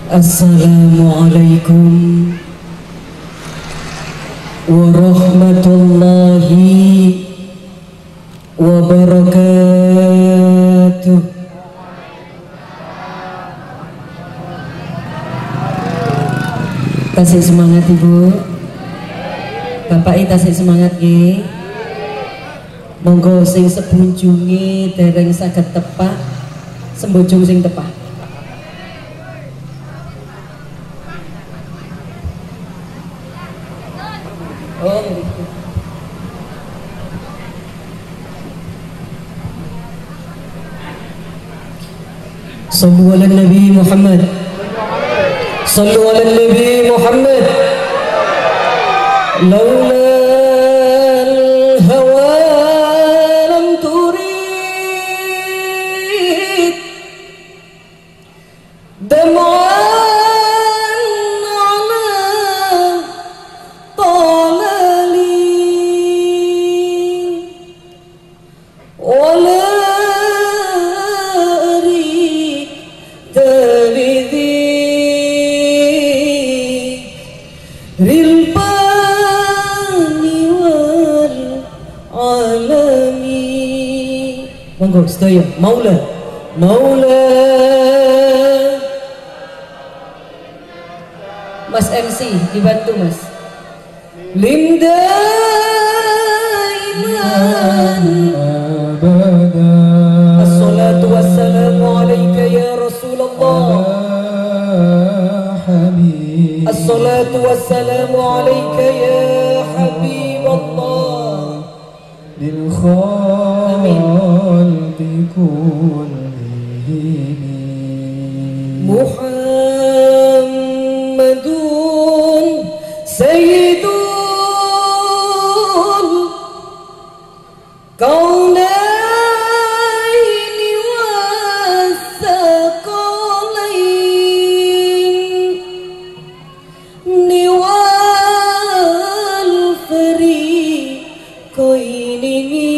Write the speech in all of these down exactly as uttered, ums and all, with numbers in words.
Assalamualaikum warahmatullahi wabarakatuh. Tasik semangat Ibu, Bapak tasik semangat nggih. Monggo sing sebunjungi dereng saged tepak, sembujung sing tepak. Oh, gitu. Sallu ala Nabi Muhammad. Sallu ala Nabi Muhammad. Laula al-hawa lam turid dam'an monggo sedaya maula maula Mas M C dibantu Mas limdaiman abada assalatu wassalamu alaika ya Rasulullah habib assalatu wassalamu alaika ya Habiballah lil Muhammadun Sayyidul Kaunaini wassaqalain niwal fariqaini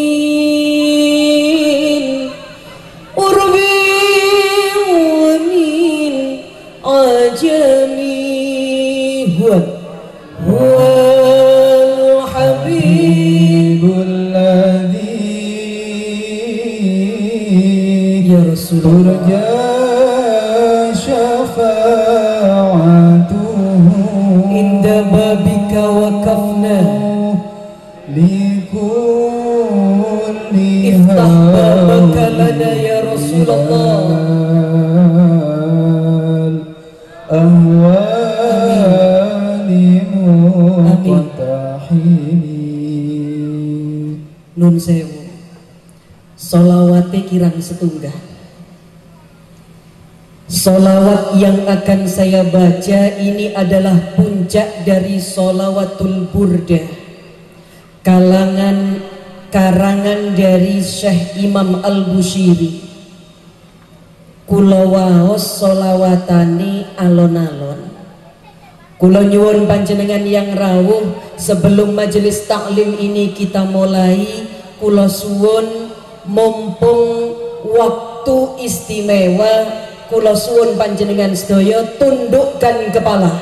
turja syafa'atuhu inda babika waqafna likulli iftah babaka lana ya Rasulullah ahwali muqtahini. Nun sewu solawate kirang setunggal. Solawat yang akan saya baca ini adalah puncak dari Sholawatul Burdah, kalangan karangan dari Syekh Imam Al-Bushiri. Kula waos solawatani alon-alon. Kula nyuwun panjenengan yang rawuh sebelum majelis taklim ini kita mulai, kula suwun mumpung waktu istimewa, kula suwun panjenengan sedaya tundukkan kepala.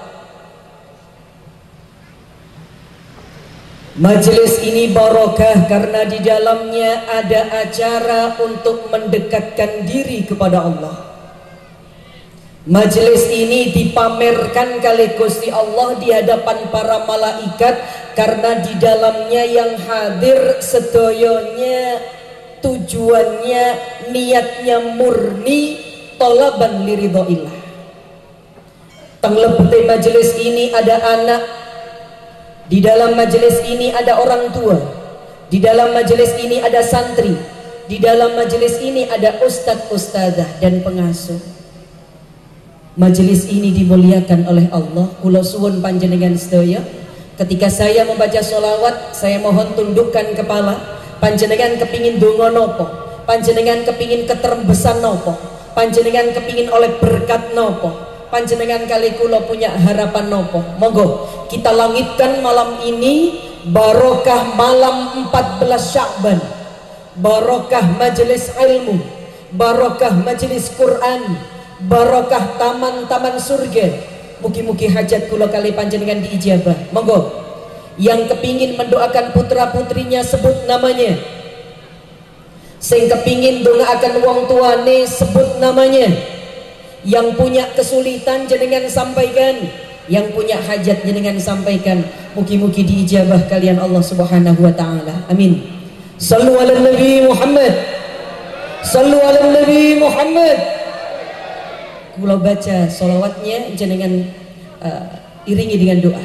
Majelis ini barokah karena di dalamnya ada acara untuk mendekatkan diri kepada Allah. Majelis ini dipamerkan kali Gusti Allah di hadapan para malaikat karena di dalamnya yang hadir sedoyonya tujuannya niatnya murni tolaban liridhoillah. Tenglebete majelis ini ada anak, di dalam majelis ini ada orang tua, di dalam majelis ini ada santri, di dalam majelis ini ada ustadz ustadzah dan pengasuh. Majelis ini dimuliakan oleh Allah. Kula suwun panjenengan sedaya, ketika saya membaca sholawat, saya mohon tundukkan kepala. Panjenengan kepingin donga nopo, panjenengan kepingin keterembesan nopo, panjenengan kepingin oleh berkat nopo, panjenengan kali kula punya harapan nopo, monggo kita langitkan malam ini barokah malam empat belas Sya'ban, barokah majelis ilmu, barokah majelis Quran, barokah taman-taman surga. Mugi-mugi hajat kula kali panjenengan diijabah. Monggo, yang kepingin mendoakan putra putrinya sebut namanya. Sing kepingin dongaaken wong tuane sebut namanya. Yang punya kesulitan jenengan sampaikan, yang punya hajat jenengan sampaikan. Mugi-mugi diijabah kalian Allah Subhanahu wa taala. Amin. Sallu ala Nabi Muhammad. Sallu ala Nabi Muhammad. Kula baca sholawatnya, jenengan uh, iringi dengan doa.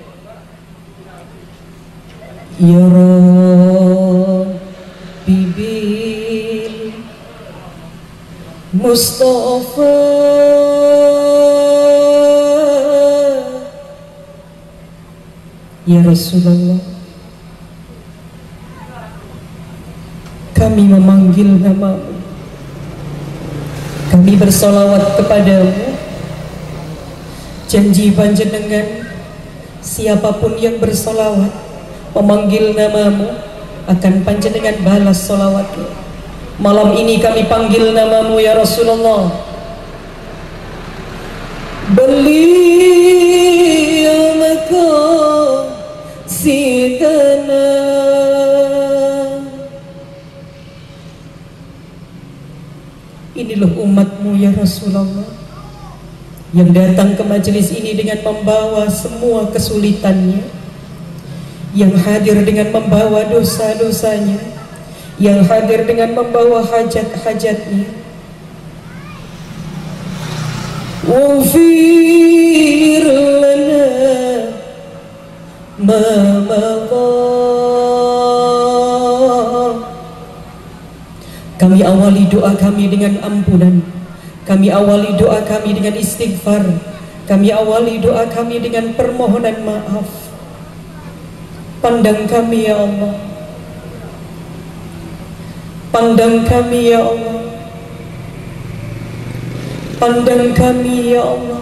Ya Rabbi bil Mustafa ya Rasulullah, kami memanggil namamu, kami bersolawat kepadamu. Janji panjenengan, siapapun yang bersolawat memanggil namamu, akan panjenengan balas solawatnya. Malam ini kami panggil namamu ya Rasulullah. Beliau maka sidana, inilah umatmu ya Rasulullah, yang datang ke majelis ini dengan membawa semua kesulitannya, yang hadir dengan membawa dosa-dosanya, yang hadir dengan membawa hajat-hajatnya. Wafir lana ma madha. Kami awali doa kami dengan ampunan, kami awali doa kami dengan istighfar, kami awali doa kami dengan permohonan maaf. Pandang kami ya Allah, pandang kami ya Allah, pandang kami ya Allah.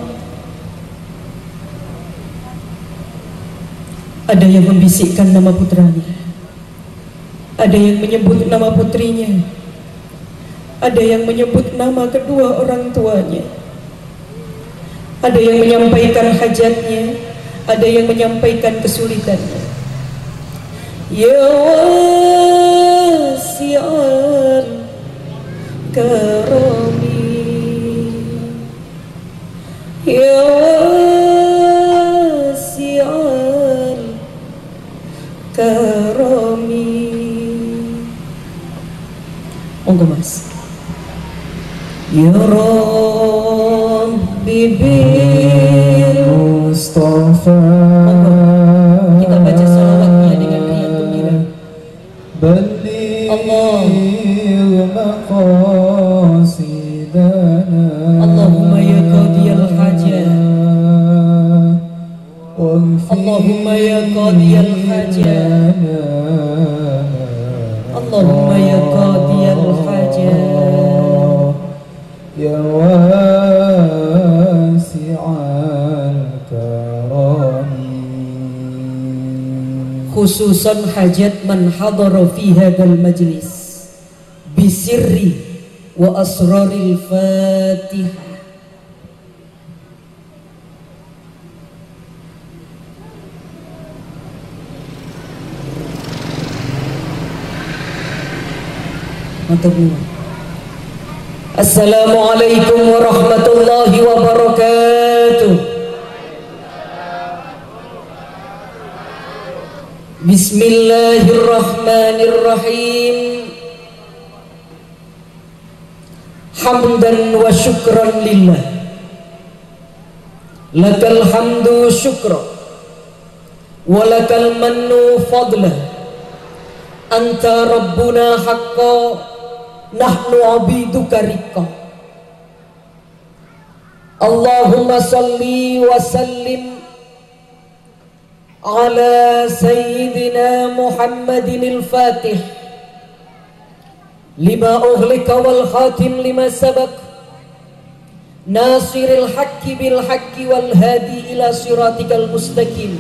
Ada yang membisikkan nama putranya, ada yang menyebut nama putrinya, ada yang menyebut nama kedua orang tuanya, ada yang menyampaikan hajatnya, ada yang menyampaikan kesulitannya. Ya wasi'al karami, ya wasi'al karami. Monggo Mas. Ya Rabbi bil Mustafa. Monggo kita baca salawatnya dengan riang gembira. Balligh maqasidana, Allahumma ya qadiyal hajat, Allahumma ya qadiyal hajat, Allahumma ya qadiyal hajat, ya wasi'al karami. Khususan hajat man hadara fi hadzal majlis bisirri wa asraril Fatihah. Assalamualaikum warahmatullahi wabarakatuh. Bismillahirrahmanirrahim. Hamdan wa syukran lillah. Lakal hamdu syukra wa lakal mannu fadlah. Anta rabbuna haqqa, nahnu abiduka riqqa. Allahumma salli wa sallim ala sayyidina Muhammadin al-Fatih lima uhlika wal khatim lima sabak, nasiril haqqi bil haqqi wal hadi ila siratikal mustaqim.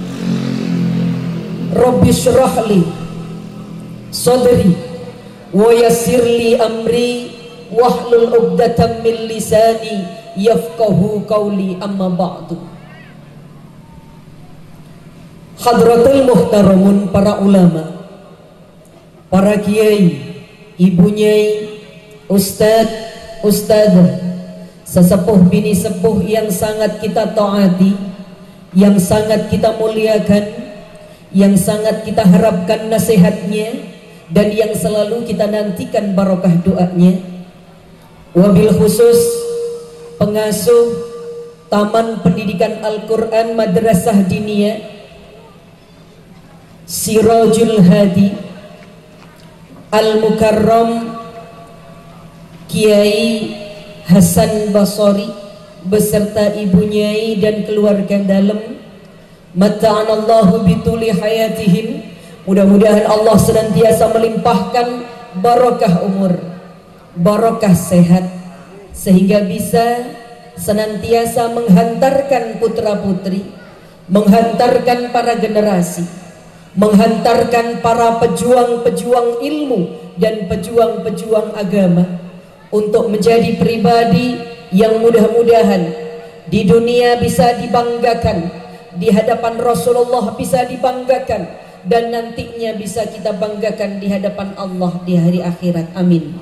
Rabbi syrah li sadri wa yassir li amri wahlul 'uqdatam min lisani yafqahu qawli amma ba'du. Hadratul muhtaramun, para ulama, para kiai, ibu nyai, ustadz, ustadzah, sesepuh bini sepuh yang sangat kita taati, yang sangat kita muliakan, yang sangat kita harapkan nasihatnya, dan yang selalu kita nantikan barokah doanya. Wabil khusus pengasuh Taman Pendidikan Al-Quran Madrasah Diniyah Sirajul Hadi Al-Mukarram Kiai Hasan Basori beserta ibu nyai dan keluarga dalam, mata'anallahu bituli hayatihim, mudah-mudahan Allah senantiasa melimpahkan barokah umur, barokah sehat, sehingga bisa senantiasa menghantarkan putra-putri, menghantarkan para generasi, menghantarkan para pejuang-pejuang ilmu dan pejuang-pejuang agama untuk menjadi pribadi yang mudah-mudahan di dunia bisa dibanggakan, di hadapan Rasulullah bisa dibanggakan, dan nantinya bisa kita banggakan di hadapan Allah di hari akhirat. Amin.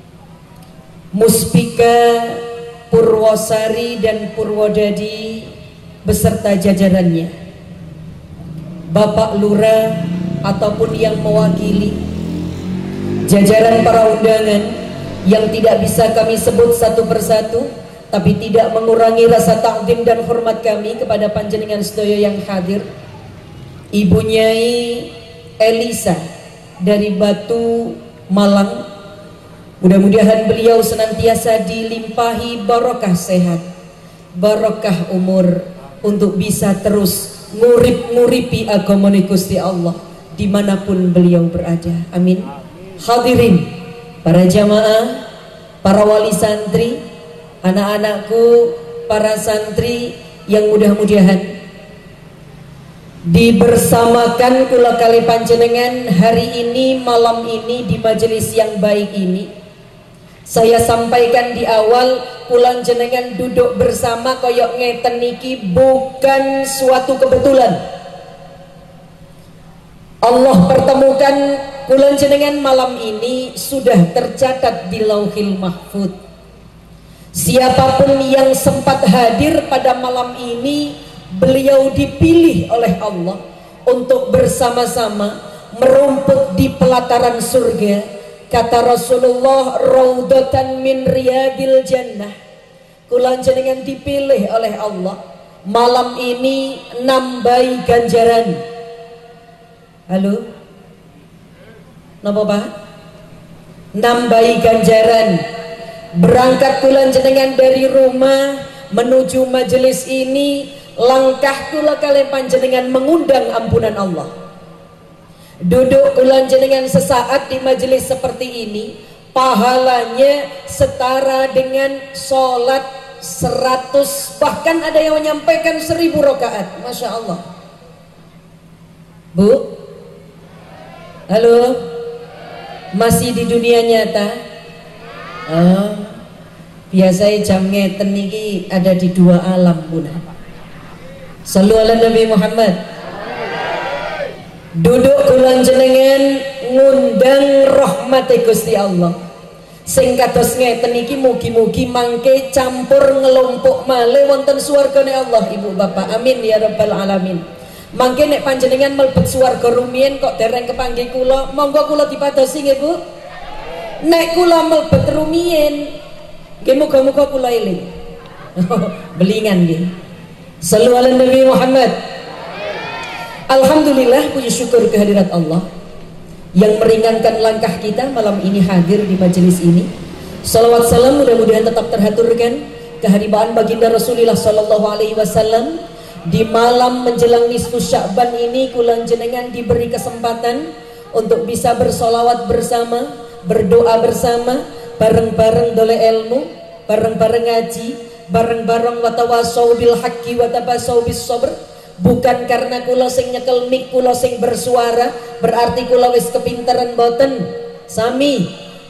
Muspika Purwosari dan Purwodadi beserta jajarannya, Bapak Lurah ataupun yang mewakili, jajaran para undangan yang tidak bisa kami sebut satu persatu, tapi tidak mengurangi rasa takdim dan hormat kami kepada panjenengan sedaya yang hadir. Ibu Nyai Elisa dari Batu Malang, mudah-mudahan beliau senantiasa dilimpahi barokah sehat, barokah umur untuk bisa terus ngurip-nguripi agama Gusti Allah dimanapun beliau berada. Amin. Hadirin, para jamaah, para wali santri, anak-anakku, para santri yang mudah-mudahan dibersamakan kula kali panjenengan hari ini, malam ini, di majelis yang baik ini. Saya sampaikan di awal, kula jenengan duduk bersama koyok ngeten niki bukan suatu kebetulan. Allah pertemukan kula jenengan malam ini sudah tercatat di Lauhil Mahfud. Siapapun yang sempat hadir pada malam ini, beliau dipilih oleh Allah untuk bersama-sama merumput di pelataran surga. Kata Rasulullah, raudatan min riyadil jannah. Kula jenengan dipilih oleh Allah malam ini nambahi ganjaran. Halo, napa Pak? Nambahi ganjaran. Berangkat kula jenengan dari rumah menuju majelis ini, langkah kula kali panjenengan mengundang ampunan Allah. Duduk kula jenengan sesaat di majelis seperti ini, pahalanya setara dengan sholat seratus, bahkan ada yang menyampaikan seribu rakaat. Masya Allah. Bu, halo, masih di dunia nyata? Oh, biasanya jam ngeten niki ada di dua alam pun. Sallu ala Nabi Muhammad. Duduk kula jenengan ngundang rahmati Gusti Allah. Sing kados ngeten iki mugi-mugi mangke campur ngelompok malih wonten swargane Allah Ibu Bapak. Amin ya rabbal alamin. Mangke nek panjenengan mlebet swarga rumiyin kok dereng kepanggih kula, monggo kula dipadosi nggih Bu. Nek kula mlebet rumiyin nggih muga-muga kula eling. Belingan nggih. Sallu ala Nabi Muhammad. Alhamdulillah, puji syukur kehadirat Allah yang meringankan langkah kita malam ini hadir di majelis ini. Salawat salam mudah-mudahan tetap terhaturkan keharibaan baginda Rasulullah Sallallahu Alaihi Wasallam. Di malam menjelang nisfu Sya'ban ini kula jenengan diberi kesempatan untuk bisa bersolawat bersama, berdoa bersama, bareng-bareng dole ilmu, bareng-bareng ngaji, bareng-bareng watawasau bil haqqi watabasau bis sabr. Bukan karena kula sing nyekel mik, kula sing bersuara berarti kula wis kepinteran boten. Sami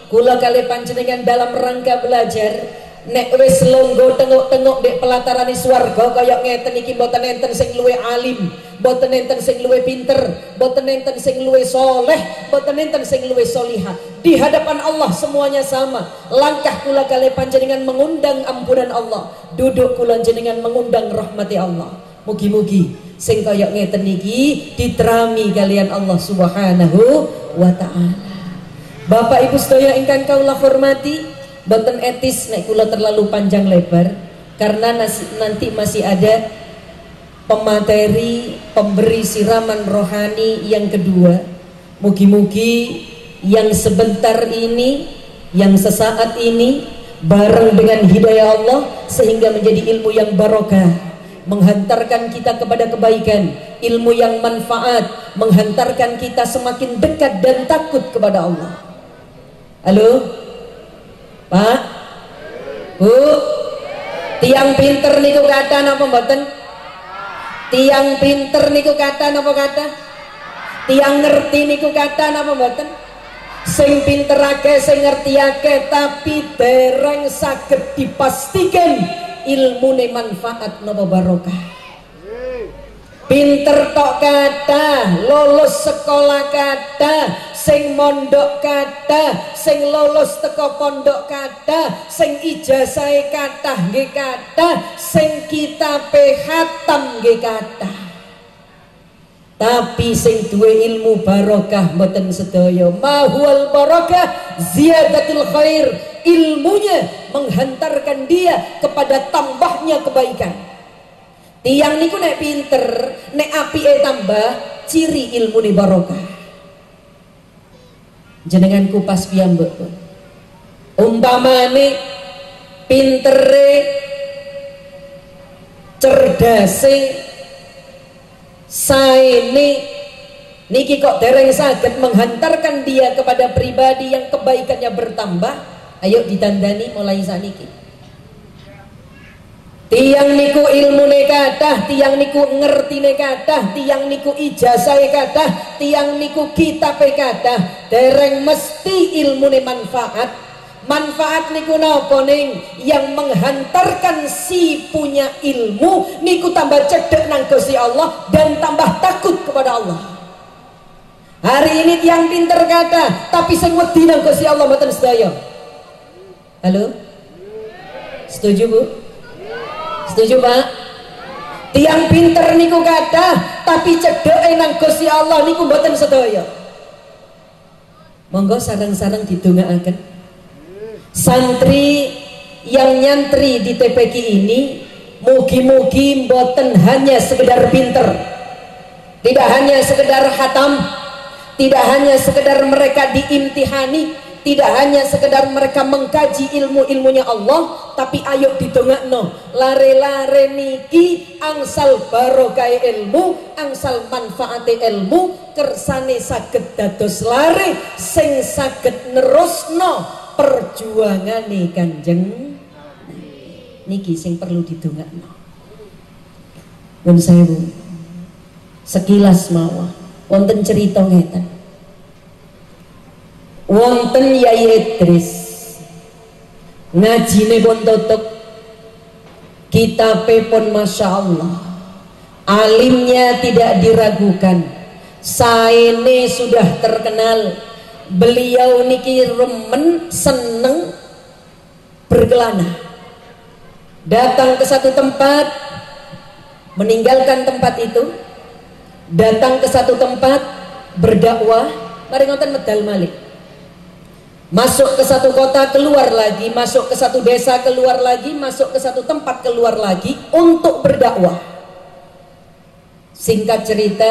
kula kali panjenengan dalam rangka belajar nek wis longgo tengok-tengok dek pelatarani swarga kaya ngeten iki mboten enten sing luwih alim, mboten enten sing luwih pinter, mboten enten sing luwih soleh, mboten enten sing luwih solihah. Di hadapan Allah semuanya sama. Langkah kula kali panjenengan mengundang ampunan Allah, duduk kula jenengan mengundang rahmati Allah. Mugi-mugi sing kaya ngeten iki diterami kalian Allah Subhanahu wa taala. Bapak Ibu sedaya ingkang kula hormati, boten etis nek kula terlalu panjang lebar karena nasi, nanti masih ada pemateri pemberi siraman rohani yang kedua. Mugi-mugi yang sebentar ini, yang sesaat ini bareng dengan hidayah Allah sehingga menjadi ilmu yang barokah, menghantarkan kita kepada kebaikan, ilmu yang manfaat, menghantarkan kita semakin dekat dan takut kepada Allah. Halo Pak, Bu, tiang pinter niku kata napa mboten? Tiang pinter niku kata napa kata? Tiang ngerti niku kata napa mboten? Sing pinter akeh, sing ngerti akeh, tapi dereng saged dipastikan ilmune manfaat napa barokah. Pinter tok kata, lulus sekolah kata, sing mondok kata, sing lulus teko pondok kata, sing ijazah kata nggih kata, sing kitabe khatam nggih kata. Tapi sing duwe ilmu barokah mboten sedaya. Mahwal barokah ziyadatul khair. Ilmunya menghantarkan dia kepada tambahnya kebaikan. Tiang niku nek pinter, nek apike tambah, ciri ilmu ni barokah. Jenengan kupas piyambak. Umpamane pintere, cerdase, saene niki kok dereng saged menghantarkan dia kepada pribadi yang kebaikannya bertambah. Ayo ditandani mulai saniki. Tiang niku ilmune kathah, tiang niku ngertine kathah, tiang niku ijazahe kathah, tiang niku kitabe kathah, dereng mesti ilmune manfaat. Manfaat niku napa ning yang menghantarkan si punya ilmu niku tambah cedek nang Gusti Allah dan tambah takut kepada Allah. Hari ini tiang pinter kathah, tapi sing wedi nang Gusti Allah mboten sedaya. Halo? Setuju, Bu? Setuju Pak? Tiang pinter niku kathah tapi cedeke nang Gusti Allah niku mboten sedaya. Monggo sareng-sareng didongaaken. Santri yang nyantri di T P Q ini mugi-mugi mboten hanya sekedar pinter, tidak hanya sekedar khatam, tidak hanya sekedar mereka diimtihani, tidak hanya sekedar mereka mengkaji ilmu-ilmunya Allah, tapi ayo didongakno lare-lare niki angsal barokah ilmu, angsal manfaate ilmu, kersane saged dados lare sing saged nerusno perjuangane Kanjeng niki sing perlu didongakno. Nun sewu sekilas mawon wonten cerita ngeten. Wonten Yai Idris ngajine pun tutup, kitabe pun masya Allah, alimnya tidak diragukan, saene sudah terkenal. Beliau niki remen seneng berkelana, datang ke satu tempat, meninggalkan tempat itu, datang ke satu tempat berdakwah, mari ngoten medal malih. Masuk ke satu kota, keluar lagi, masuk ke satu desa, keluar lagi, masuk ke satu tempat, keluar lagi untuk berdakwah. Singkat cerita,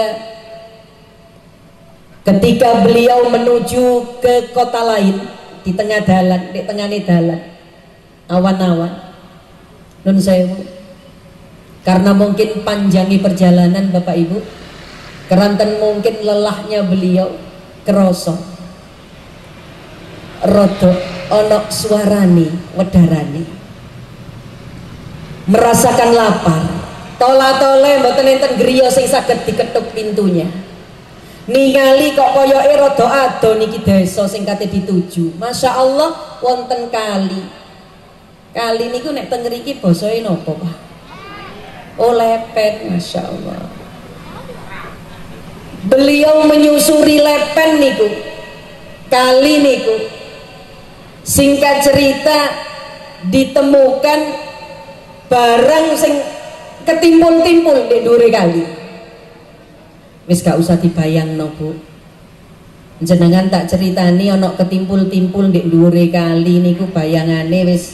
ketika beliau menuju ke kota lain, di tengah dalan, di tengah dalan, awan-awan, nun sewu, karena mungkin panjangi perjalanan Bapak Ibu, keranten mungkin lelahnya beliau kerosok. Rodo onok suarani wedarani, merasakan lapar, tola tole mboten enten griya sing saged diketuk pintunya. ningali kok koyoke rada ado niki desa sing kate dituju. Masya Allah wonten kali. Kali niku nek teng mriki basane napa, Pak? Oh Lepen, Masya Allah. Beliau menyusuri Lepen niku. Kali niku. Singkat cerita ditemukan barang sing ketimpul-timpul di dhuwure kali. Wis gak usah dibayangno, Bu. Jenengan tak ceritani ana ketimpul-timpul di dhuwure kali niku bayangane wis.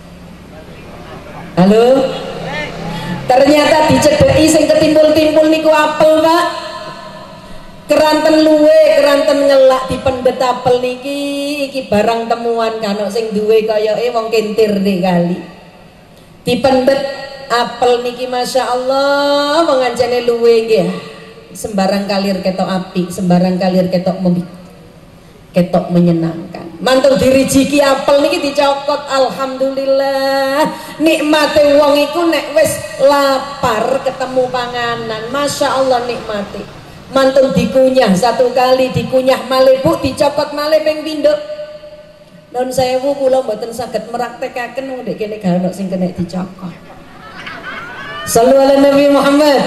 Halo? Ternyata dicedheki sing ketimpul-timpul niku apel, Pak. Keranten luwe, keranten ngelak dipendet apel niki iki barang temuan kan sing duwe koyoke wong kentir nek kali. Dipendet apel niki Masya Allah wong ancene luwe nggih. Sembarang kalir ketok api, sembarang kalir ketok membi ketok menyenangkan. Mantul dirijiki apel niki dicokot, alhamdulillah. Nikmate wong iku nek wis lapar ketemu panganan, Masya Allah nikmate. Mantul dikunyah satu kali, dikunyah malih Bu, dicokot malih ping pindho. Non sewu kula mboten saged meraktekaken wong ndek kene gak ono sing kena dicokot. Shallu ala Nabi Muhammad.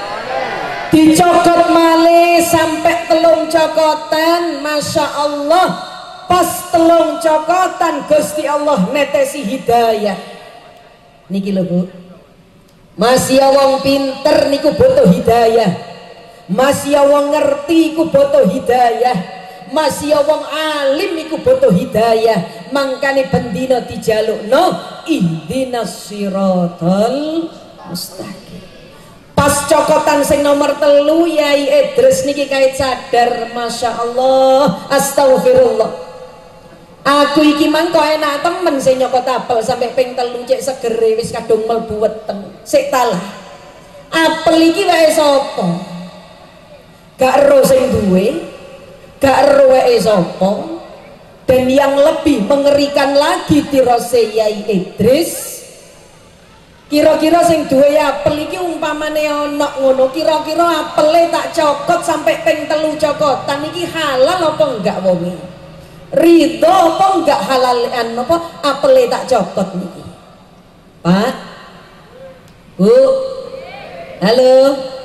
Dicokot malih sampai telung cokotan, Masya Allah. Pas telung cokotan Gusti Allah netesi hidayah. Niki lho Bu. Masih wong pinter niku butuh hidayah. Masih wong ngerti iku butuh hidayah. Masih wong alim iku butuh hidayah. Mangkane bendina dijalukno ihdinas siratal mustaqim. Pas cokotan sing nomor telu Yai Idris niki kait sadar, Masya Allah, astagfirullah. Aku iki mang kok enak temen sing nyokot apel sampai ping telu cek segere wis kadung mlebu weteng. Sik talah. Apel iki wae sapa? Gak ero sing duwe, gak ero wae sapa. Dan yang lebih mengerikan lagi tirose Yai Idris, kira-kira sing duwe apel iki umpamane ana ngono, kira-kira apele tak cokot sampai ping telu cokotan iki halal apa enggak wonge? Ridho apa enggak halalian apa apele tak cokot niki? Pak? Bu? Halo?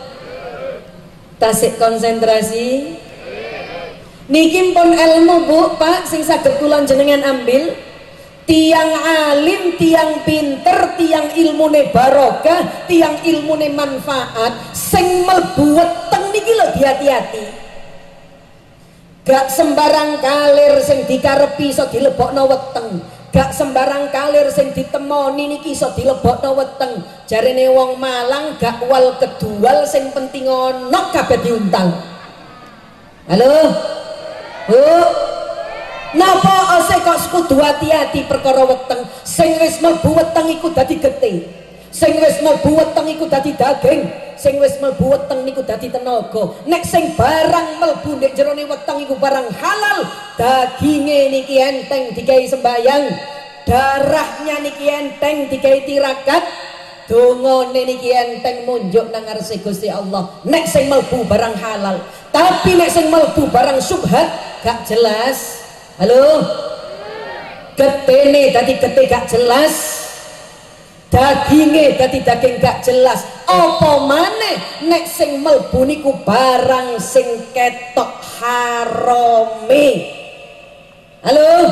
Tasik konsentrasi. Niki pun ilmu Bu, Pak, sing saged kula jenengan ambil. Tiang alim, tiang pinter, tiang ilmune barokah, tiang ilmune manfaat, sing mlebu weteng niki lho hati-hati. Gak sembarang kalir sing dikarepi iso dilebokno weteng. Gak sembarang kalir sing ditemoni niki iso dilebokno weteng. Jarene wong Malang gak wal kedual sing penting ono kabeh diuntal. Halo? Bu? Napa ose kok kudu hati-hati perkara weteng. Sing wis mlebu weteng iku dadi getih. Sing wis mlebu weteng iku dadi daging. Sing wis mlebu weteng niku dadi tenaga. Nek sing barang mlebu ndek jerone weteng iku barang halal, daginge niki enteng digawe sembayang, darahnya niki enteng digawe tirakat, dongane niki enteng munjuk nang ngarsé Gusti Allah. Nek sing mlebu barang halal, tapi nek sing mlebu barang syubhat gak jelas. Halo? Getene dadi getih gak jelas. Daginge dadi daging gak jelas. Apa maneh nek sing mlebu niku barang sing ketok harame. Halo?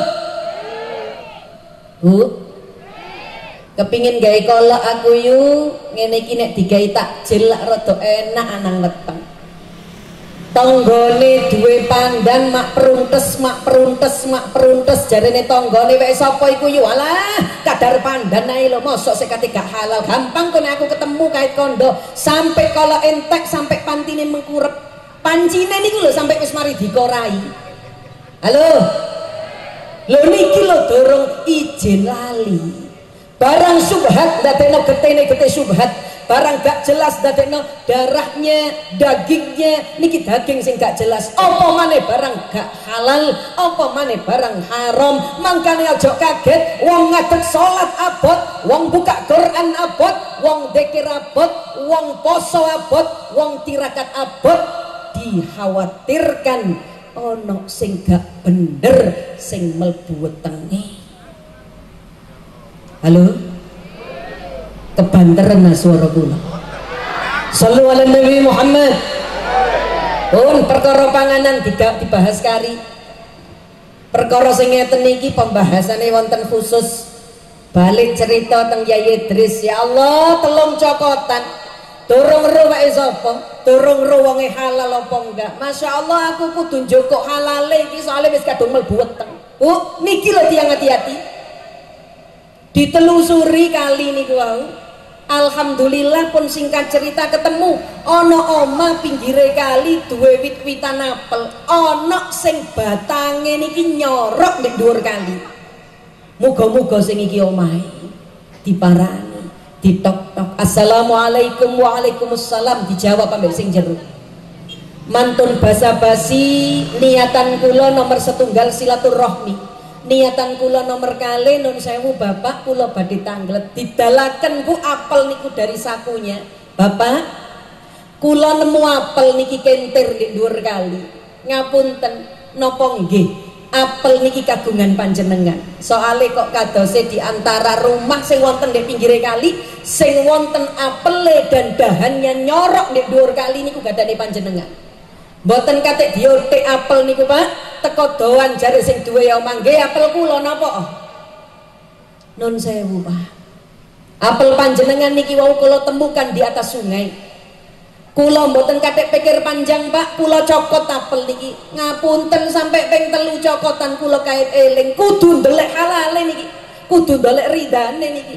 Bu? Kepingin gawe kolak aku yu, ngene iki nek digawe takjil lak rada enak anang weteng. Tonggone duwe pandan mak peruntes mak peruntes mak peruntes jarene tonggone wae sapa iku yu, alah kadar pandan ae lho mosok sik kate gak halal. Gampang kok nek aku ketemu kait kondo sampai kalau entek sampai pantine mengkurep pancine niku lho sampai wis mari dikorai. Halo lho niki lho dorong izin lali. Barang subhat dadekno getene getih subhat, barang gak jelas dadekno darahnya, dagingnya niki daging sing gak jelas. Apa maneh barang gak halal, apa maneh barang haram. Mangkane aja kaget wong ngadeg salat abot, wong buka Quran abot, wong dzikir abot, wong poso abot, wong tirakat abot, dikhawatirkan ono sing gak bener sing mlebu wetenge. Halo, kebanteran nah suara kula. Shallu ala Nabi Muhammad. Pun perkara panganan tidak dibahas kari. Perkara sing ngeten iki pembahasannya wonten khusus. Balik cerita teng Yai Idris, ya Allah telung cokotan. Durung ro wae sapa? Durung ro wonge halal apa enggak? Masya Allah aku kudu njokok halale iki soalnya wis kadung mlebu weteng. Oh, niki lho tiyang hati-hati. Ditelusuri kali niku wau. Alhamdulillah pun singkat cerita ketemu ana oma pinggire kali duwe wit-witan apel. Ana sing batange niki nyorok ning dhuwur kali. Muga-muga sing iki omahe diparani, ditok-tok. Assalamualaikum waalaikumsalam dijawab ambek sing jero. Mantun basa-basi niatan kula nomor setunggal silaturahmi. Niatan kula nomor kali nun sewu bapak kula badhe tanglet didalaken ku apel niku dari sakunya. Bapak kula nemu apel niki kentir di dhuwur kali. Ngapunten napa nggih? Apel niki kagungan panjenengan. Soale kok kadose di antara rumah sing wonten di pinggire kali, sing wonten apele dan dahannya nyorok di dhuwur kali niku gadane panjenengan. Mboten kate diotek apel niku Pak, teko doan jare sing duwe ya mangke apel kula napa? Nun sewu Pak. Apel panjenengan niki wau kula temukan di atas sungai. Kula mboten kathek pikir panjang Pak, kula cokot apel niki. Ngapunten sampai ping telu cokotan kula kait eling, kudu ndelek halale niki. Kudu ndelek ridane niki.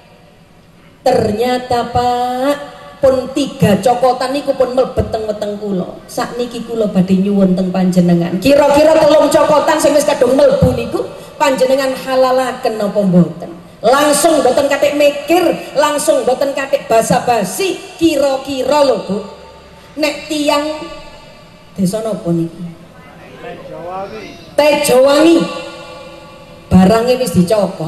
Ternyata Pak, pun tiga cokotan niku pun mlebet teng weteng kula. Sakniki kula badhe nyuwun teng panjenengan. Kira-kira telung cokotan sing wis kadung mlebu niku panjenengan halalaken napa mboten? Langsung mboten kathek mikir, langsung mboten kathek basa-basi, kira-kira lho Bu. Nek tiyang desa napa niki? Tejowangi. Tejowangi. Barangnya wis dicopot.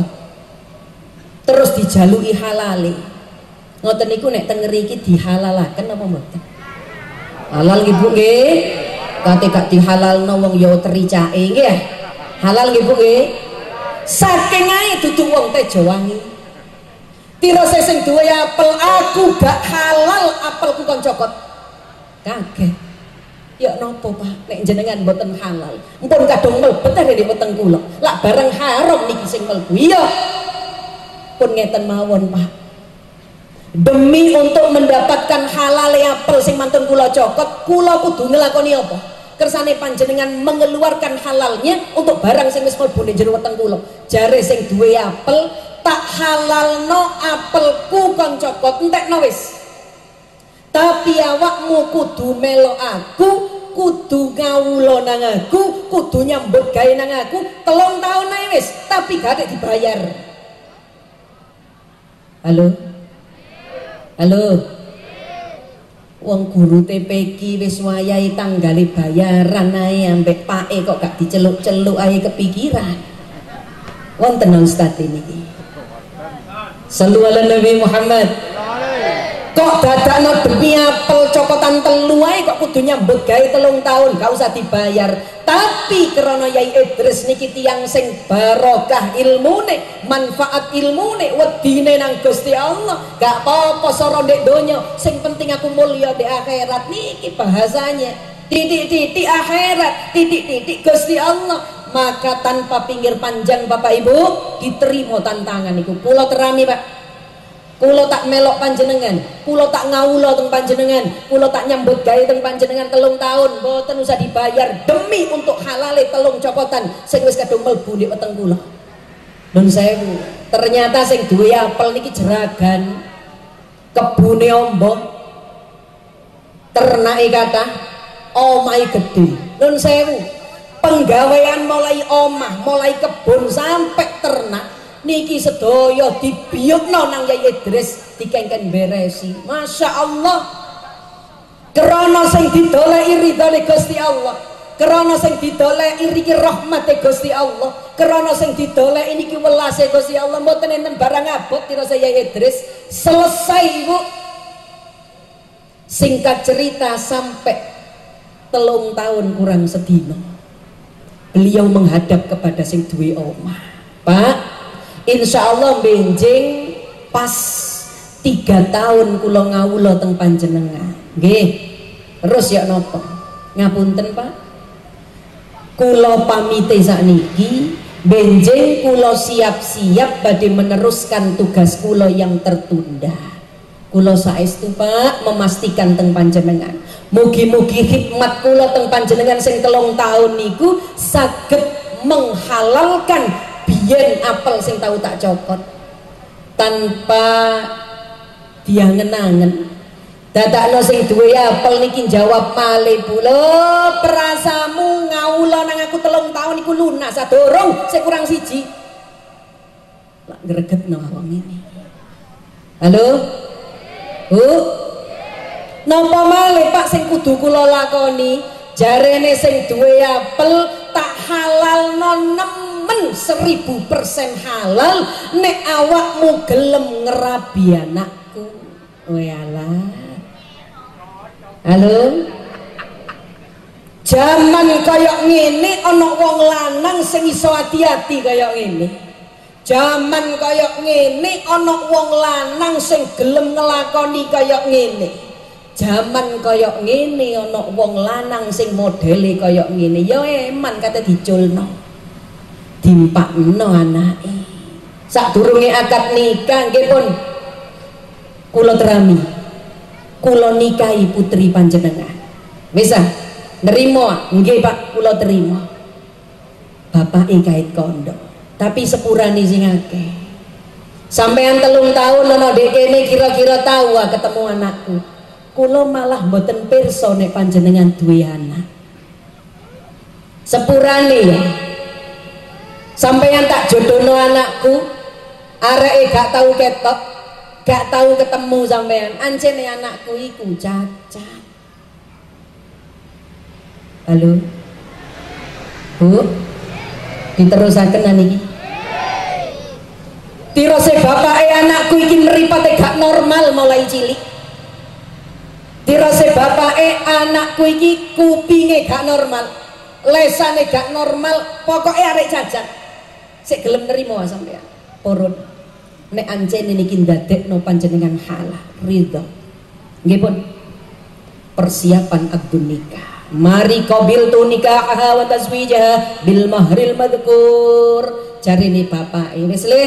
Terus dijaluki halale. Ngoten niku nek teng ngriki dihalalaken apa mboten? Halal nggih Bu nggih. Kate gak dihalalno wong ya tericake nggih. Halal nggih Bu nggih. Saking ae duduk wong Tejowangi. Tira sing duwe apel aku gak halal apelku kon cokot. Kaget. Ya napa Pak nek jenengan mboten halal. Mumpun kadung mlebet di weteng kula. Lak barang haram niki sing mlebu. Iya. Pun ngeten mawon Pak. Demi untuk mendapatkan halal apel sing mantun kula cokot, kula kudu nglakoni apa? Kersane panjenengan mengeluarkan halalnya untuk barang sing wis mlebu ning jero weteng kula. Jare sing duwe apel, tak halalno apelku kon cokot entekno wis. Tapi awakmu kudu melok aku, kudu ngawula nang aku, kudu nyambut gawe nang aku, telung taun ae wis, tapi gak dibayar. Halo? Halo? Wong guru T P K wis wayahe tanggale bayaran ae ambek pake kok gak diceluk-celuk ae kepikiran. Wonten Ustaz niki. Shallu ala Nabi Muhammad. Kok dadakno demi apel cokotan telu ae kok kudu nyambut gawe telung tahun gak usah dibayar. Tapi krana Yai Idris niki tiyang sing barokah ilmune, manfaat ilmune, wedine nang Gusti Allah. Gak apa-apa sora ndek donya, sing penting aku mulya di akhirat niki bahasanya. Titik-titik akhirat, titik-titik Gusti Allah. Maka tanpa pinggir panjang Bapak Ibu, diterima tantangan niku. Kula terami Pak. Kulo tak melok panjenengan, kulo tak ngawula teng panjenengan, kulo tak nyambut gawe teng panjenengan telung tahun, mboten usah dibayar demi untuk halale telung cokotan sing wis kadung mlebu ndek weteng kula. Nun sewu, ternyata sing duwe apel niki jeragan, kebune ombo, ternake kathah, omahe gedhe. Nun sewu, penggawean mulai omah, mulai kebun sampai ternak. Niki sedaya dibiyukno nang Yai Idris dikengken beresi. Masya Allah. Krana sing didoleki ridhone Gusti Allah, krana sing didoleki iki rahmate Gusti Allah, krana sing didoleki niki welase Gusti Allah, mboten enten barang abot dirasa Yai Idris. Selesai Bu. Singkat cerita sampai telung tahun kurang sedino beliau menghadap kepada sing duwe omah, Pak, insya Allah benjing pas tiga tahun kula ngawula teng panjenengan. Nggih. Terus ya napa? Ngapunten, Pak. Kula pamite sakniki benjing kula siap-siap badhe meneruskan tugas kula yang tertunda. Kula saestu, Pak, memastikan teng panjenengan. Mugi-mugi khidmat kula teng panjenengan sing telung tahun niku saged menghalalkan biyen apel sing tau tak cokot tanpa diangen-angen. Dadakno sing duwe apel niki jawab malih, Bu, lho perasamu ngawula nang aku telung tahun iku lunas sadurung sing kurang siji. Lak gregetno wong ini. Halo? Bu? Napa malih, Pak, sing kudu kula lakoni? Jarene sing duwe apel tak halalno nemen seribu persen halal nek awakmu gelem ngerabi anakku. Walah. Halo? Jaman kaya ngene ana wong lanang sing iso ati-ati kaya ngene. Jaman kaya ngene ana wong lanang sing gelem nglakoni kaya ngene. Jaman kaya ngene ana wong lanang sing modele kaya ngene. Ya eman kate diculno. Dimpakno anake. Sadurunge akad nikah nggih pun kula terami. Kula nikahi putri panjenengan. Wis ah, nerima nggih Pak, kula terima. Bapake kait kondo. Tapi sepurane sing akeh. Sampean telung tahun ana dek kene kira-kira tahu ah ketemu anakku. Kula malah mboten pirsa nek panjenengan duwe anak. Sepurane ya. Sampean tak jodohno anakku, areke gak tahu ketok, gak tahu ketemu sampean. Ancene anakku iku cacat. Halo. Bu. Diterusaken niki. Tirose bapake anakku iki mripate gak normal mulai cilik. Tirose bapake anakku iki kupinge gak normal, lesane gak normal, pokoke arek cacat. Sik gelem nerima sampean. Purun. Nek ancene niki ndadekno panjenengan halal, ridho. Nggih pun. Persiapan akad nikah. Mari qabil tu nikah wa tazwijaha bil mahril madhkur. Jarine bapake wis le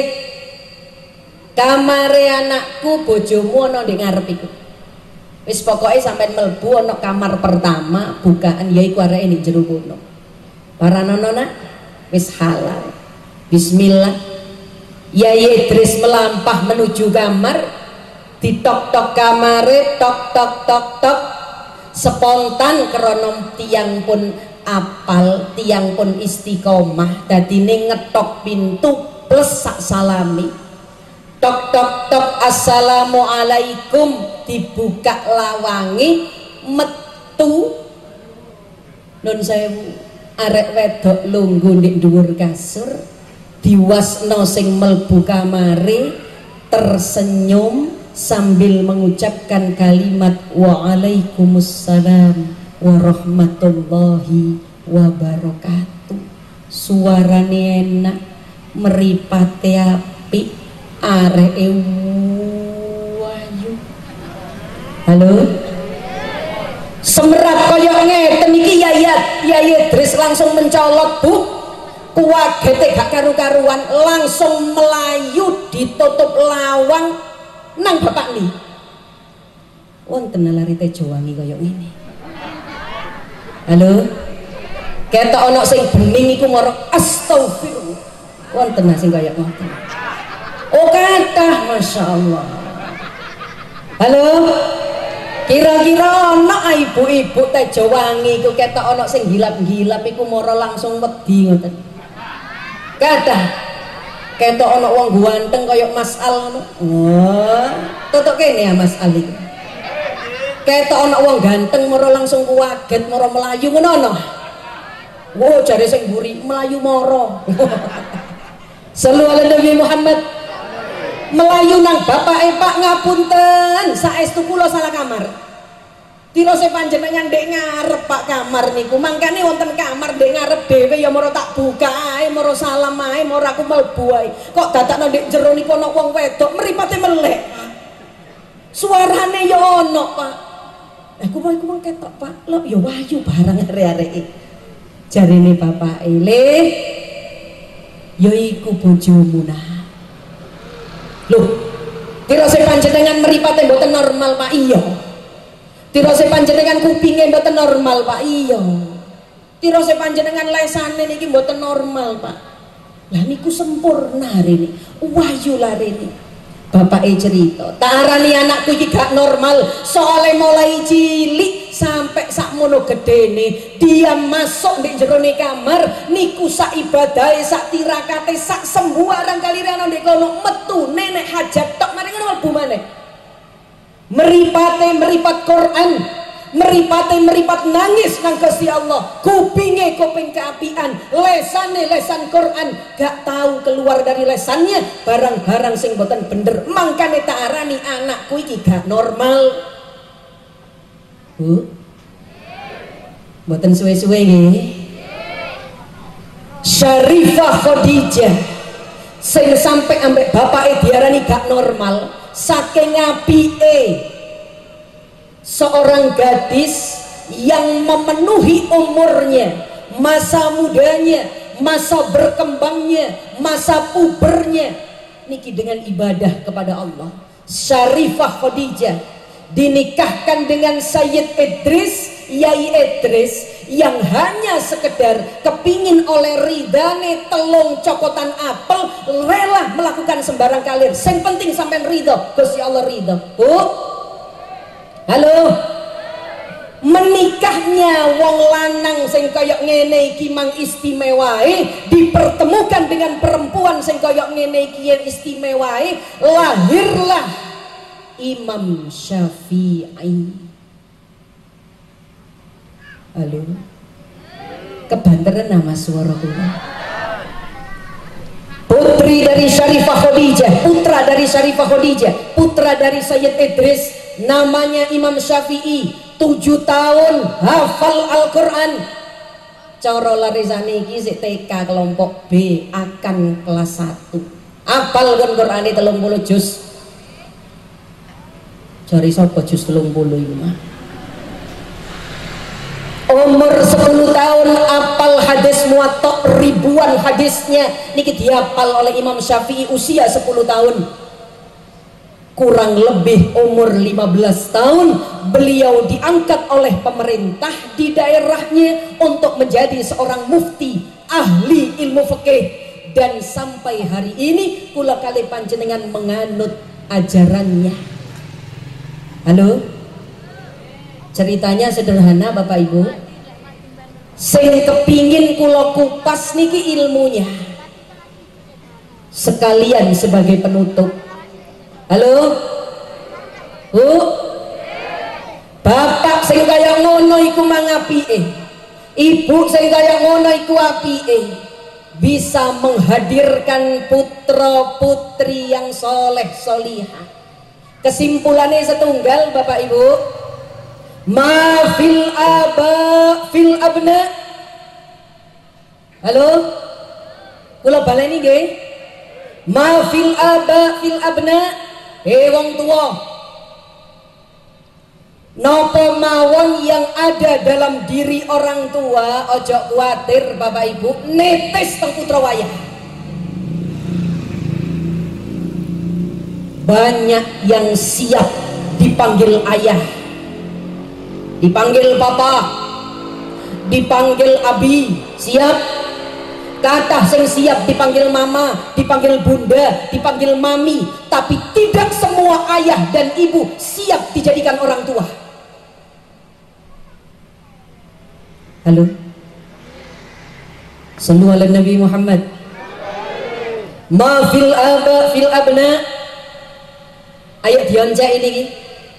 kamare anakku bojomu ana ndek ngarep iku. Wis pokoke sampean mlebu ana kamar pertama bukaan yaiku areke ning jero kono. Paranono nak wis halal. Bismillah. Yai Idris melampah menuju kamar, ditok-tok kamare, tok tok tok tok. Spontan kronom tiang pun apal, tiang pun istiqomah, dadine ngetok pintu plus sak salami. Tok tok tok assalamualaikum, dibuka lawangi, metu nun sewu arek wedok lungguh ndek dhuwur kasur, diwasno sing mlebu kamare tersenyum sambil mengucapkan kalimat waalaikumsalam warahmatullahi wabarakatuh. Suarane enak, meripate apik, areke wayu. Halo? Semerap kaya ngeten iki Yayat, Yai Idris langsung mencolot, Bu. Kuwagete gak karu-karuan, langsung melayu ditutup lawang nang bapak ni. Wonten lari tejo wangi kaya ngene. Halo? Ketok ana sing bening iku ngorok astagfirullah. Wonten sing kaya ngoten. Oh kathah masyaallah. Halo? Kira-kira ana ibu-ibu tejo wangi iku ketok ana sing gilap-gilap iku mara langsung wedi ngoten. Kathah. Ketok ana wong ganteng kaya Mas Al ngono. Wah, totok kene ya Mas Al iki. Ketok ana wong ganteng mara langsung kuwaget mara melayu ngono ana. Wo jare sing mburi melayu mara. Sallu ala Nabi Muhammad. Melayu nang bapake Pak ngapunten, saestu kula salah kamar. Tirose panjenengan ndek ngarep Pak kamar niku, mangkane wonten kamar ndek ngarep dhewe ya moro tak buka ae, moro salam ae, moro aku mlebu ae. Kok dadakno ndek jero niku ana wong wedok mripate melek. Suarane ya ono, Pak. Aku mau iku mung ketok, Pak. Lho ya wayu barang arek-areke. Jarine bapake, "Le, ya iku bojomu nah." Lho, tirose panjenengan mripate mboten normal, Pak. Iya. Tirose panjenengan kupinge mboten normal, Pak. Iya. Tirose panjenengan lesane niki mboten normal, Pak. Lah niku sempurna rene. Wayu lah rene. Bapake cerita, tak arani anakku iki gak normal, soalnya mulai cilik sampai sakmono gedene dia masuk di jerone kamar niku sak ibadahe, sak tirakate, sak sembarang kalirane ndek kono metu nenek hajat tok mari ngono mlebu maneh. Meripate meripat Quran, meripate meripat nangis nang Gusti Allah, kupinge kuping keapian, lesane lesan Quran, gak tahu keluar dari lesannya barang-barang sing boten bener. Mangkane tak arani anakku iki gak normal. Bu, boten suwe-suwe nggih. Syarifah Khadijah sing sampai ambek bapake diarani gak normal, saking apike seorang gadis yang memenuhi umurnya, masa mudanya, masa berkembangnya, masa pubernya niki dengan ibadah kepada Allah. Syarifah Khadijah dinikahkan dengan Sayyid Idris, Yai Idris, yang hanya sekedar kepingin oleh ridane telung cokotan apel rela melakukan sembarang kalir, yang penting sampai ridho, Gusti Allah ridho. Bu, halo, menikahnya wong lanang sing koyok ngene iki mang istimewae dipertemukan dengan perempuan sing koyok ngene iki istimewae, lahirlah Imam Syafi'i. Halo, kebanteran nama suara kula. Putri dari Syarifah Khadijah, putra dari Syarifah Khadijah, putra dari Sayyid Idris, namanya Imam Syafi'i. Tujuh tahun hafal Al-Quran. Coro larisane iki sik T K kelompok B akan kelas satu. Hafal kan Qur'ane telung puluh juz. Jari sapa juz telung puluh iki mah? Umur sepuluh tahun apal hadis muwatta, ribuan hadisnya niki dihafal oleh Imam Syafi'i usia sepuluh tahun. Kurang lebih umur lima belas tahun beliau diangkat oleh pemerintah di daerahnya untuk menjadi seorang mufti, ahli ilmu fikih, dan sampai hari ini kula kali panjenengan menganut ajarannya. Halo, ceritanya sederhana Bapak Ibu, sing kepingin kula kupas niki ilmunya sekalian sebagai penutup. Halo, Bu, bapak sing kaya ngono iku mangapike, ibu sing kaya ngono iku apike, bisa menghadirkan putra putri yang soleh solihah. Kesimpulannya setunggal Bapak Ibu, ma fil aba fil abna. Halo, kula baleni nggih, ma fil aba fil abna. Hei wong tua, nopo mawon yang ada dalam diri orang tua, ojo kuatir Bapak Ibu, netes teng putra wayah. Banyak yang siap dipanggil ayah, dipanggil papa, dipanggil abi, siap. Kata sing siap dipanggil mama, dipanggil bunda, dipanggil mami, tapi tidak semua ayah dan ibu siap dijadikan orang tua. Halo, sallu ala Nabi Muhammad. Ma fil aba fil abna. Ayo dionca ini.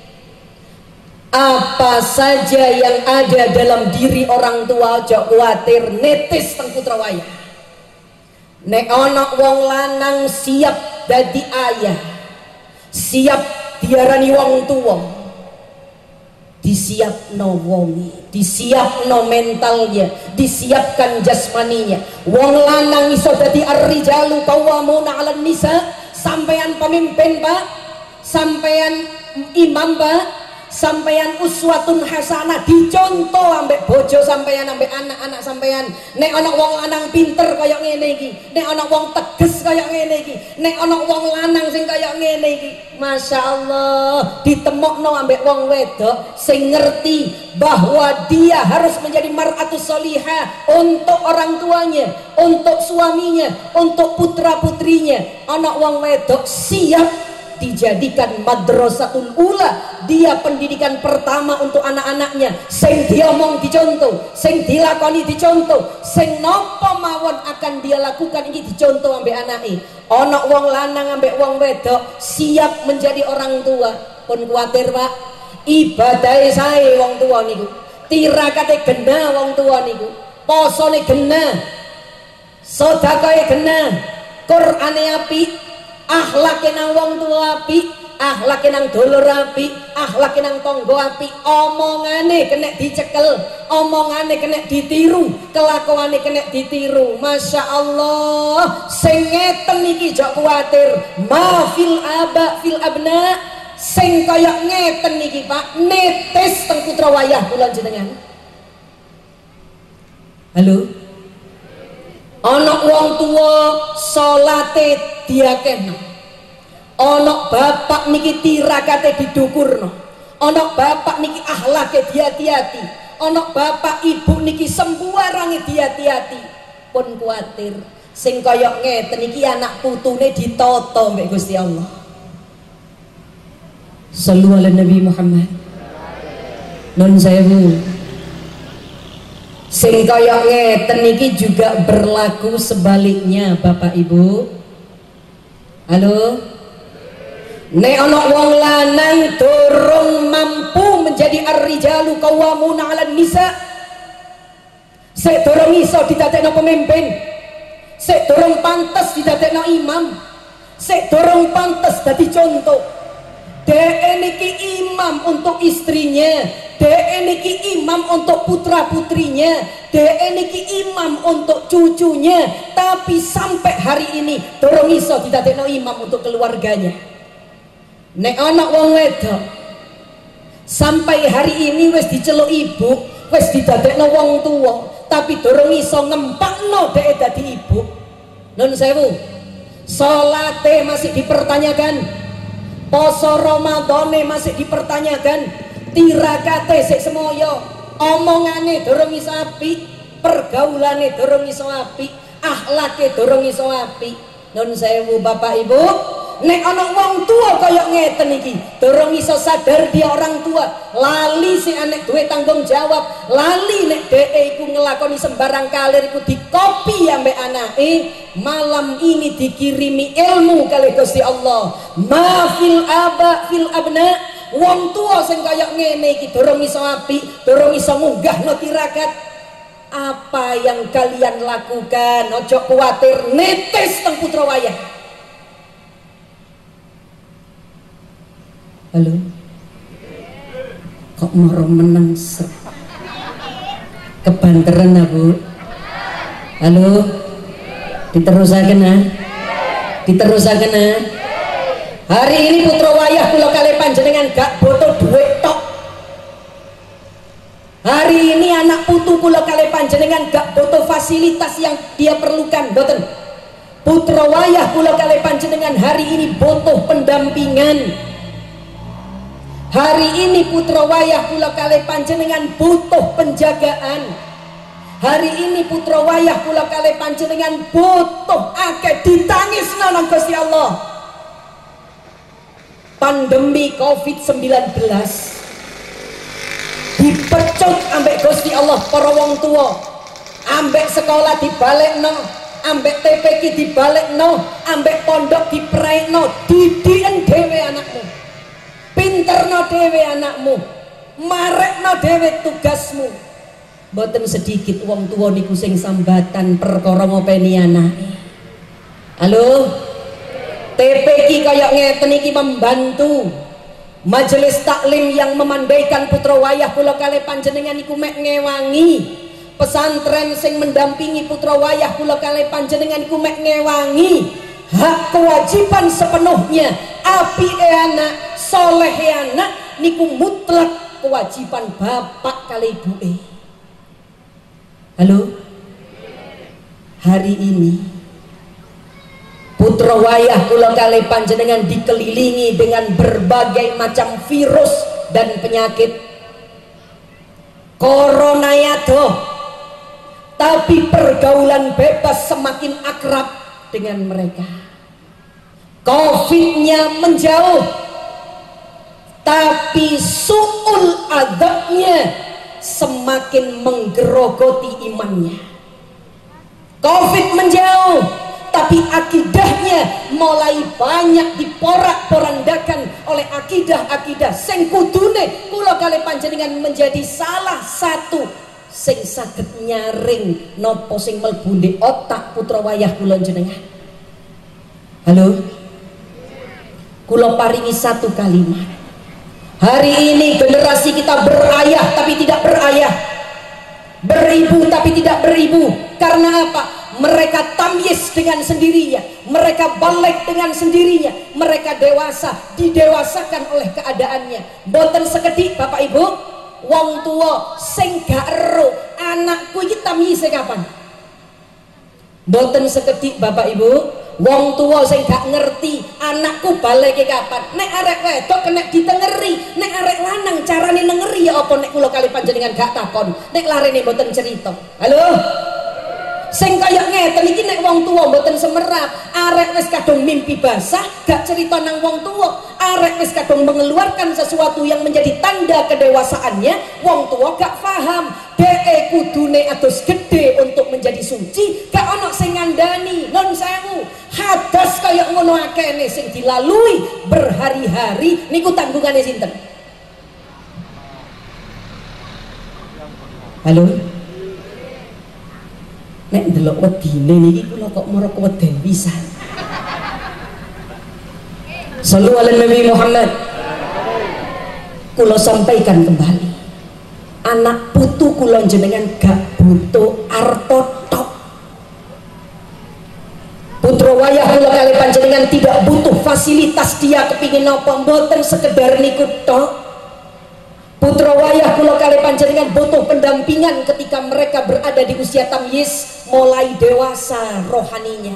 Apa saja yang ada dalam diri orang tua ojo kuatir, netis teng putra wayah. Nek ana wong lanang siap dadi ayah, siap diarani wong tua, disiapno wongi, disiapno mentalnya, disiapkan jasmaninya. Wong lanang iso dadi ar-rijalu qawwamuna 'alan nisa. Sampean pemimpin Pak, sampean imam Pak, sampean uswatun hasanah, dicontoh ambek bojo sampean, ambek anak-anak sampean. Nek ana wong lanang pinter kaya ngene iki, nek ana wong teges kaya ngene iki, nek ana wong lanang sing kaya ngene iki, Masya Allah, ditemokno ambek wong wedok sing ngerti bahwa dia harus menjadi mar'atus solihah untuk orang tuanya, untuk suaminya, untuk putra putrinya. Anak wong wedok siap dijadikan madrasatul ula, dia pendidikan pertama untuk anak-anaknya. Sing diomong dicontoh, sing dilakoni dicontoh, sing nopo mawon akan dia lakukan ini dicontoh ambek anake. Ana wong lanang ambek wong wedok siap menjadi orang tua. Pun kuatir Pak, ibadahe sae wong tua niku, tirakate genah wong tua niku, posone genah, sedekahe genah, Qur'ane apik, akhlake nang wong tua apik, akhlake nang dulur apik, akhlake nang tangga apik, omongane kena dicekel, omongane kena ditiru, kelakuane kena ditiru. Masya Allah, sing ngeten iki jok kuwatir, ma fil aba fil abna, sing kaya ngeten iki Pak, netes teng putra wayah kula jenengan. Halo, ana wong tua salate diakehno, ana bapak niki tirakate didukurno, ana bapak niki akhlake diati-ati, ana bapak ibu niki sembuarange diati-ati. Pun kuatir sing kaya ngeten iki anak putune ditata mbek Gusti Allah. Shallu ala Nabi Muhammad. Nun sewu, sing kaya ngeten iki juga berlaku sebaliknya Bapak Ibu. Halo, nek ana wong lanang durung mampu menjadi ar-rijalu qawwamuna 'alan nisa, sik durung iso didadekno pemimpin, sik durung pantes didadekno imam, sik durung pantes dadi contoh. Dek niki imam untuk istrinya, dek niki imam untuk putra putrinya, dek niki imam untuk cucunya, tapi sampai hari ini dorong iso didadekno imam untuk keluarganya. Nek anak wong wedok sampai hari ini wis diceluk ibu, wis didadekno wong tua, tapi dorong iso ngempakno dek dadi ibu. Nun sewu, salate masih dipertanyakan, poso Ramadane masih dipertanyakan, tirakate sik semoyo, omongane durung iso apik, pergaulane durung iso apik, akhlake durung iso apik. Nun sewu Bapak Ibu, nek ana wong tua kaya ngeten iki durung iso sadar dia orang tua, lali si anek duwe tanggung jawab, lali nek dhek iku ngelakoni sembarang kalir iku dikopi ambek anake, malam ini dikirimi ilmu kali Gusti Allah. Ma fil aba fil abna, wong tua sing kaya ngene iki durung iso apik, durung iso munggahno tirakat. Apa yang kalian lakukan? Ojo kuwatir, netes teng putra wayah. Halo, kok moro meneng ser kebanteran aku. Halo, diterusaken ah, diterusaken ah. Hari ini putra wayah kula kalih panjenengan gak butuh duit tok. Hari ini anak putu kula kalih panjenengan gak butuh fasilitas yang dia perlukan, boten. Putra wayah kula kalih panjenengan hari ini butuh pendampingan. Hari ini putra wayah kula kalih panjenengan butuh penjagaan. Hari ini putra wayah kula kalih panjenengan butuh akeh ditangisna nang Gusti Allah. Pandemi covid sembilan belas dipecut ambek Gusti Allah para wong tua, ambek sekolah dibalekno, ambek T P K dibalekno, ambek pondok dipraekno, didiken dhewe anakmu, pinterno dhewe anakmu, marekno dhewe tugasmu. Mboten sedikit wong tua niku sing sambatan perkara ngopeni anake. Halo, T P K kaya ngeten iki membantu Majelis taklim yang memandaikan putra wayah kula kalih panjenengan iku mek ngewangi, pesantren sing mendampingi putra wayah kula kalih panjenengan iku mek ngewangi hak kewajiban sepenuhnya apike anak, solehe anak niku mutlak kewajiban bapak kali ibuke. Halo, hari ini putra wayah kula kalih panjenengan dikelilingi dengan berbagai macam virus dan penyakit. Corona ya doh, tapi pergaulan bebas semakin akrab dengan mereka. Covidnya menjauh, tapi su'ul adabnya semakin menggerogoti imannya. Covid menjauh, tapi akidahnya mulai banyak diporak-porandakan oleh akidah-akidah sing kudune kula kalih panjenengan menjadi salah satu sing saged nyaring napa sing mlebu ndek otak putra wayah kula jenengan. Halo, kula paringi satu kalimat. Hari ini generasi kita berayah tapi tidak berayah, beribu tapi tidak beribu. Karena apa? Mereka tamyiz dengan sendirinya, mereka balik dengan sendirinya, mereka dewasa, didewasakan oleh keadaannya. Boten sekedik Bapak Ibu, wong tua sing gak ero anakku iki tamyize kapan? Boten sekedik Bapak Ibu, wong tua sing gak ngerti anakku balike kapan. Nek arek wedok kena ditengeri, nek arek lanang carane nengeri ya apa nek kula kali panjenengan gak takon, nek larene boten cerita. Halo, sing kaya ngeten iki nek wong tuwa mboten semerap, arek wis kadung mimpi basah gak cerita nang wong tuwa, arek wis kadung mengeluarkan sesuatu yang menjadi tanda kedewasaannya, wong tuwa gak paham dhek kudune atus gede untuk menjadi suci, gak ono sing ngandani. Non sewu, hadas kaya ngono akene sing dilalui berhari-hari niku tanggungane sinten? Halo, nek ndelok wedine niki kula kok mara keweden pisan. Shallu ala Nabi Muhammad. Kula sampaikan kembali, anak putu kula jenengan gak butuh arto tok. Putra wayah kula kalih panjenengan tidak butuh fasilitas dia kepingin napa, mboten sekedar niku tok. Putra wayah kula kalih panjenengan butuh pendampingan ketika mereka berada di usia tamyiz, mulai dewasa rohaninya.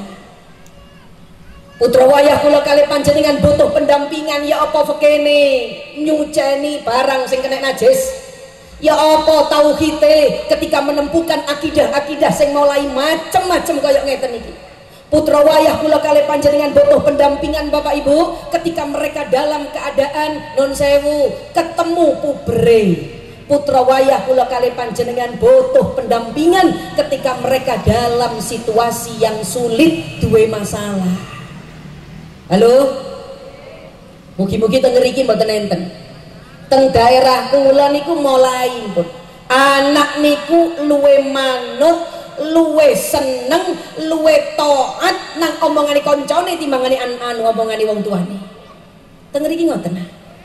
Putra wayah kula kalih panjenengan butuh pendampingan, ya apa fekene nyuceni barang sing kena najis, ya apa tauhide ketika menempuhkan akidah-akidah sing mulai macem-macem kaya ngeten iki. Putra wayah kula kalih panjenengan butuh pendampingan Bapak Ibu ketika mereka dalam keadaan non sewu ketemu pubere. Putra wayah kula kalih panjenengan butuh pendampingan ketika mereka dalam situasi yang sulit duwe masalah. Halo, mugi-mugi teng ngriki mboten enten. Teng daerah kula niku mulai pun anak niku luwe manut, luwe seneng, luwe taat nang omongane koncone timbangane anu omongane wong tuane. Teng mriki ngoten.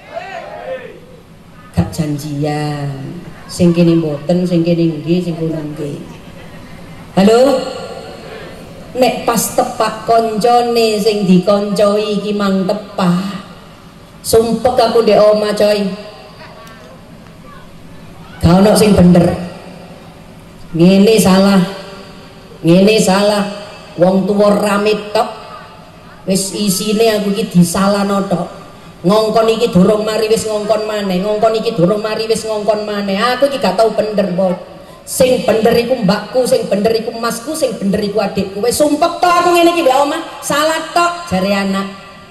Gak janjian. Sing kene mboten, sing kene nggih, sing kono nggih. Halo. Nek pas tepak koncone sing dikoncoi iki mang tepak. Sumpek aku ndek omah coy. Gak ono sing bener. Ngene salah. Ngene salah, wong tuwa rame tok wis isine aku iki disalahno tok. Ngongkon iki durung mari wis ngongkon maneh, ngongkon iki durung mari wis ngongkon maneh. Aku iki gak tau bener, Bos. Sing bener iku mbakku, sing bener iku masku, sing bener iku adikku. Wis sumpek tok aku ngene iki mbek omah, salah tok jare anak.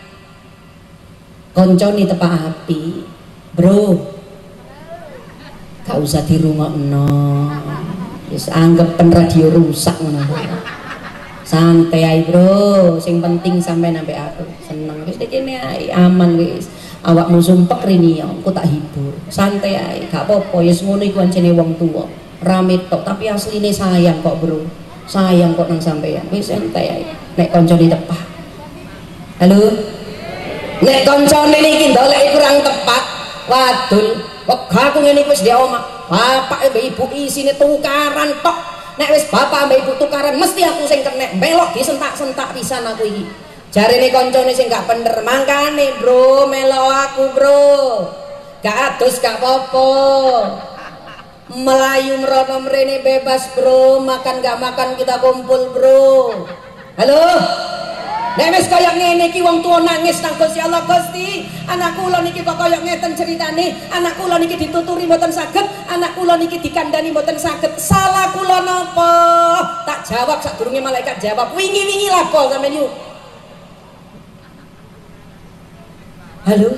Koncone tepak api. Bro, gak usah dirungokno. Wis anggapen radio rusak ngono. Santai ae, Bro. Sing penting sampai nampe aku seneng. Wis kene ae aman wis. Awakmu sumpek rini yo, engko tak hibur. Santai ae, gak apa-apa. Ya ngono iku ancene wong tuwa. Rame tok, tapi asline sayang kok, Bro. Sayang kok nang sampeyan. Wis santai ae. Nek kancane tepah. Halo. Nek koncone niki ndoleki kurang tepat, wadul, wegah aku ngene iki wis ndek omah. Bapak mbek ibu isine tukaran tok. Nek wis bapak mbek ibu tukaran mesti aku sing kenek. Melok disentak-sentak pisan aku iki. Jarine koncone sing gak bener, mangkane bro melok aku bro. Gak adus gak apa-apa. Melayu merono mrene bebas bro, makan gak makan kita kumpul bro. Halo? Nek wis kaya ngene iki wong tuwa nangis nang Gusti Allah, Gusti, anak kula niki kok kaya ngeten ceritane, anak kula niki dituturi mboten saged, anak kula niki dikandani mboten saged. Salah kula napa? Tak jawab sadurunge malaikat jawab. Wingi-wingi lapo sampeyan yuk. Halo?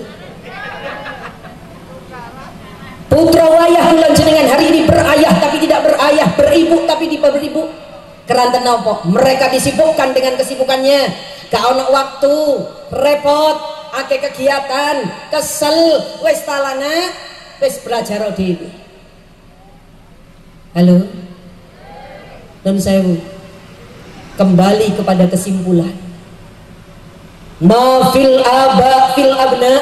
Putra wayah kula jenengan hari ini berayah tapi tidak berayah, beribu tapi tidak beribu. Keranten napa? Mereka disibukkan dengan kesibukannya. Gak ono waktu, repot, akeh kegiatan, kesel, wis talana, wis belajar dhewe. Halo? Nun sewu. Kembali kepada kesimpulan. Ma fil aba fil abna.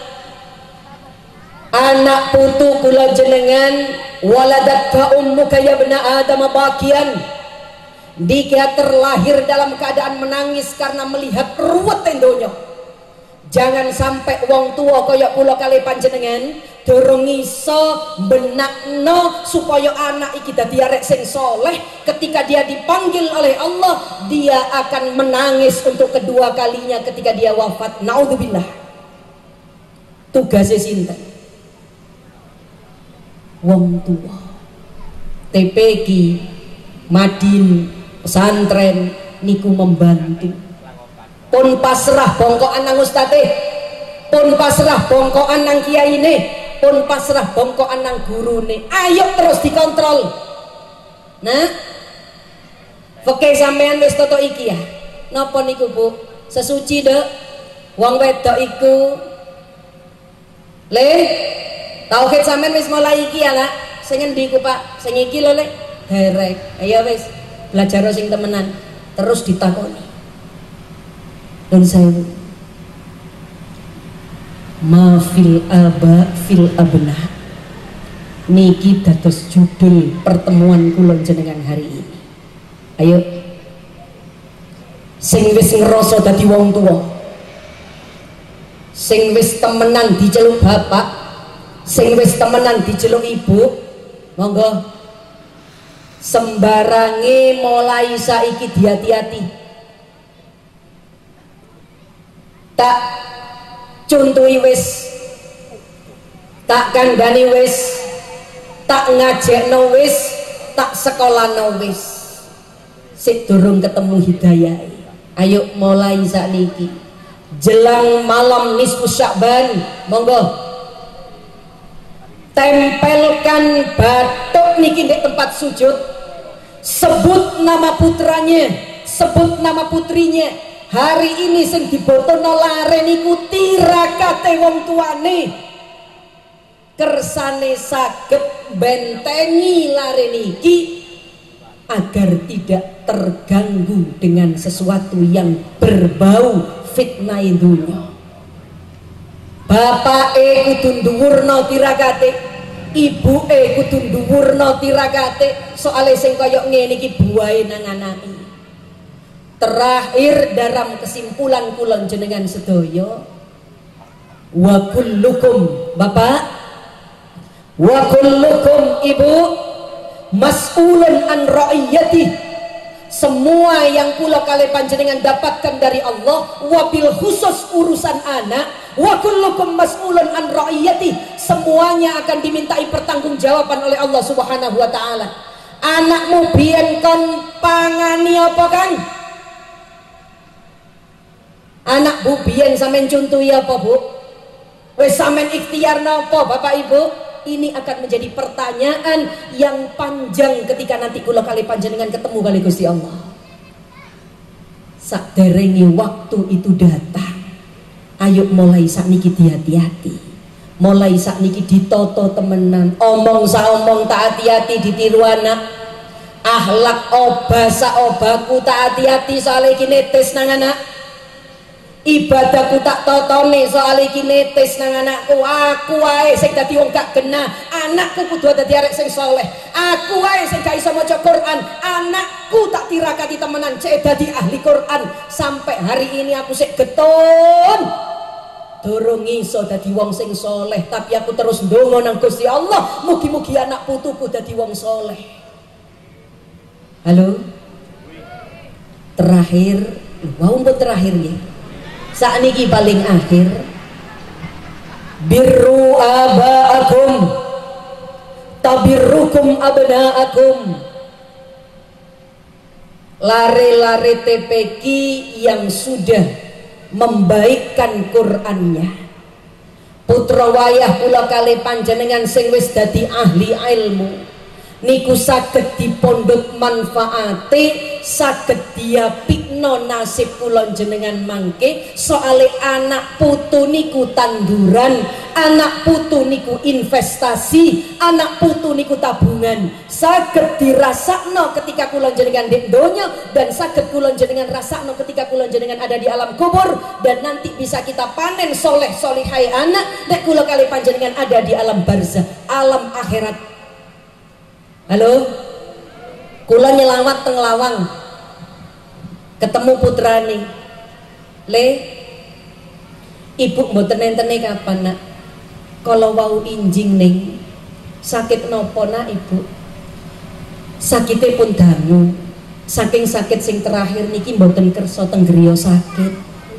Anak putu kula jenengan waladatka ummuka ya bna adam bakian. Dia terlahir dalam keadaan menangis karena melihat ruwet tendonya. Jangan sampai wong tua kaya kula kali panjenengan durung iso benakno supaya anak iki dadi arek sing soleh. Ketika dia dipanggil oleh Allah, dia akan menangis untuk kedua kalinya ketika dia wafat. Naudzubillah. Tugasnya sinten? Wong tua. T P K, Madin, pesantren niku membantu. Pun pasrah bongkoan nang ustate, pun pasrah bongkoan nang kiyaine, pun pasrah bongkoan nang gurune. Ayo terus dikontrol. Nah, oke sampean wis toto iki ya. Napa niku Bu? Sesuci dek. Wong wedok iku le tauhid sampean wis mulai iki ya lah. Sing endi ku Pak? Sing iki lho le. Derek. Ayo wis belajar sing temenan, terus ditakoni. Dan saya ma fil aba fil abna niki dados judul pertemuan kula jenengan hari ini. Ayo sing wis ngerasa dadi wong tuwa, sing wis temenan diceluk bapak, sing wis temenan diceluk ibu, monggo sembarange mulai saiki hati-hati. Tak cuntui wis, tak kandhani wis, tak ngajekno wis, tak sekolahno wis. Sik durung ketemu hidayah. Ayo mulai sakniki. Jelang malam nisfu Sya'ban, monggo tempelkan batuk niki di tempat sujud. Sebut nama putranya, sebut nama putrinya. Hari ini sing dibotono lare niku tirakate wong tuane. Kersane saged bentengi lare niki agar tidak terganggu dengan sesuatu yang berbau fitnah dunya. Bapake kudu nduwurna tirakate, ibuke kudu nduwurna tirakate, soale sing kaya ngene iki buahe nang anake. Terakhir dalam kesimpulan kulon jenengan sedoyo, wa kullukum bapak, wa kullukum ibu, mas'ulun an ra'iyati. Semua yang kula kali panjenengan dapatkan dari Allah, wabil khusus urusan anak, wa kullukum mas'ulun an ra'iyati. Semuanya akan dimintai pertanggungjawaban oleh Allah Subhanahu wa taala. Anakmu biyen kon pangani apa kan? Anak bu biyen sampean cuntui apa bu? Wes sampean ikhtiar napa Bapak Ibu? Ini akan menjadi pertanyaan yang panjang ketika nanti kula kali panjenengan ketemu kali Gusti Allah. Saderenge waktu itu datang, ayo mulai sakniki hati-hati. Mulai sakniki ditoto temenan. Omong saomong tak hati-hati ditiru anak. Akhlak obah saobaku tak hati-hati soal iki netes nang anak. ibadahku tak totone soal iki netes nang anakku. Aku wae sing dadi wong gak genah, anakku kudu dadi arek sing soleh. Aku wae sing gak iso maca Quran, anakku tak tirakati temenan cek dadi ahli Quran. Sampai hari ini aku sik getun durung iso dadi wong sing soleh, tapi aku terus ndonga nang Gusti Allah, mugi-mugi anak putuku dadi wong soleh. Halo, terakhir, wau mbok terakhir ya. Saat niki paling akhir, birru abaakum tabirrukum abnaakum. Lare-lare T P Q yang sudah membaikkan Qur'annya, putra wayah kula kali panjenengan sing wis dadi ahli ilmu niku saged dipondhok manfaate, saged diapikno nasib kula jenengan mangke. Soale anak putu niku tanduran, anak putu niku investasi, anak putu niku tabungan, saged dirasakno ketika kula jenengan di donya, dan saged kula jenengan rasakno ketika kula jenengan ada di alam kubur, dan nanti bisa kita panen soleh solihai anak nek kula kali panjenengan ada di alam barzah, alam akhirat. Halo, kula nyelawat teng Lawang, ketemu putrane, le, ibu mboten entene kapan nak? Kalau wau injing ning, sakit nopo nak ibu? Sakite pun dangu, saking sakit sing terakhir niki mboten kersa teng griya sakit.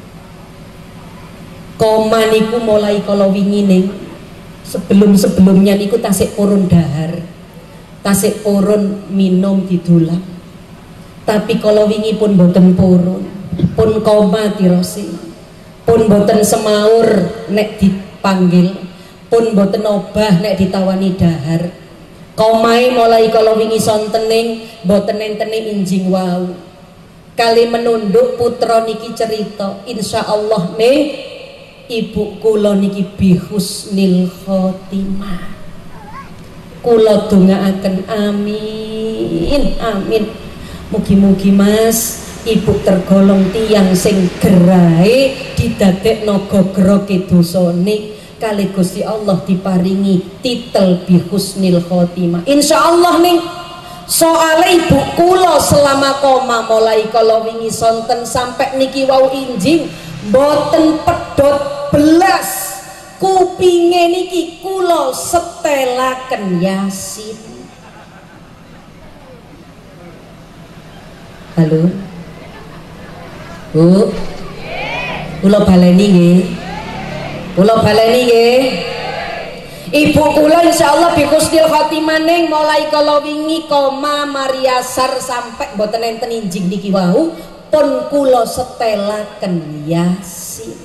Koma niku mulai kalau wingi ning, sebelum sebelumnya niku tasik purun dahar. Tasik purun minum didulang, tapi kalau wingi pun boten purun, pun koma tirosi, pun boten semaur nek dipanggil, pun boten obah nek ditawani dahar. Komai mulai kalau wingi sontening boten entene injing wau. Kali menunduk putra niki cerita, insya Allah nih ibu kula niki bihusnil khotimah. Kula dongaaken amin amin, mugi-mugi mas ibu tergolong tiyang sing gerai didadekno gogroke dosane, kali Gusti Allah diparingi titel bihusnil khotimah insyaallah ning. Soale ibu kula selama koma mulai kalau wingi sonten sampai niki wau injing boten pedot belas kupinge niki kula setelaken Yasin. Halo Bu, kula baleni nggih, kula baleni nggih. Ibu kula insyaallah bihusnil khotimah ning mulai kala wingi koma mariasar sampai mboten enten injing niki wau pun kula setelaken Yasin.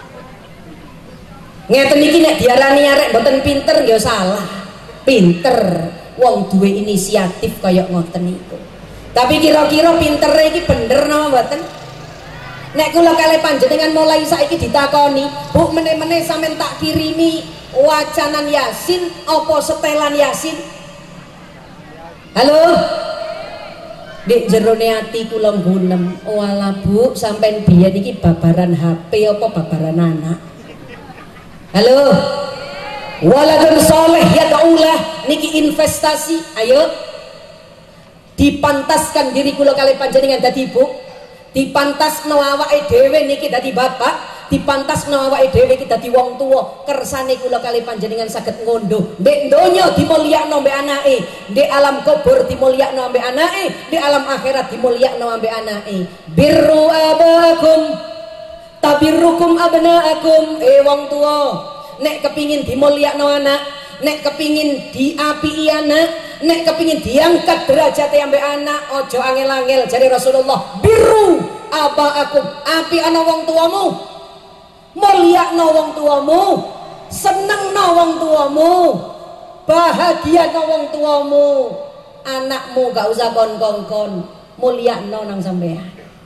Ngeten niki nek diarani arek mboten pinter nggih salah. Pinter wong duwe inisiatif kaya ngoten niku. Tapi kira-kira pintere iki bener napa mboten? Nek kula kalih panjenengan mulai saiki ditakoni, Bu meneh-meneh sampean tak kirimi wacanan Yasin apa setelan Yasin? Halo? Dik jerone ati kula gunem, walah Bu sampean biyen iki babaran H P apa babaran anak? Halo, waladun soleh ya daulah niki investasi. Ayo dipantaskan diri kula kali panjenengan dadi ibu, dipantasno awake dhewe niki dadi bapak, dipantasno awake dhewe iki dadi wong tuwa. Kersane kula kali panjenengan saged ngondo ndek donya dimulyakno mbek anake, ndek alam kubur dimulyakno mbek anake, ndek alam akhirat dimulyakno mbek anake. Birru abakum tabirrukum abnaakum. Eh wong tua, nek kepingin dimulyakno anak, nek kepingin diapii anak, nek kepingin diangkat derajate ambek anak, ojo angel-angel jare Rasulullah. Birru abaakum, api ana wong tuamu, mulyakno wong tuamu, senengno wong tuamu, bahagiano wong tuamu. Anakmu gak usah kon-kon-kon, mulyakno nang sampean.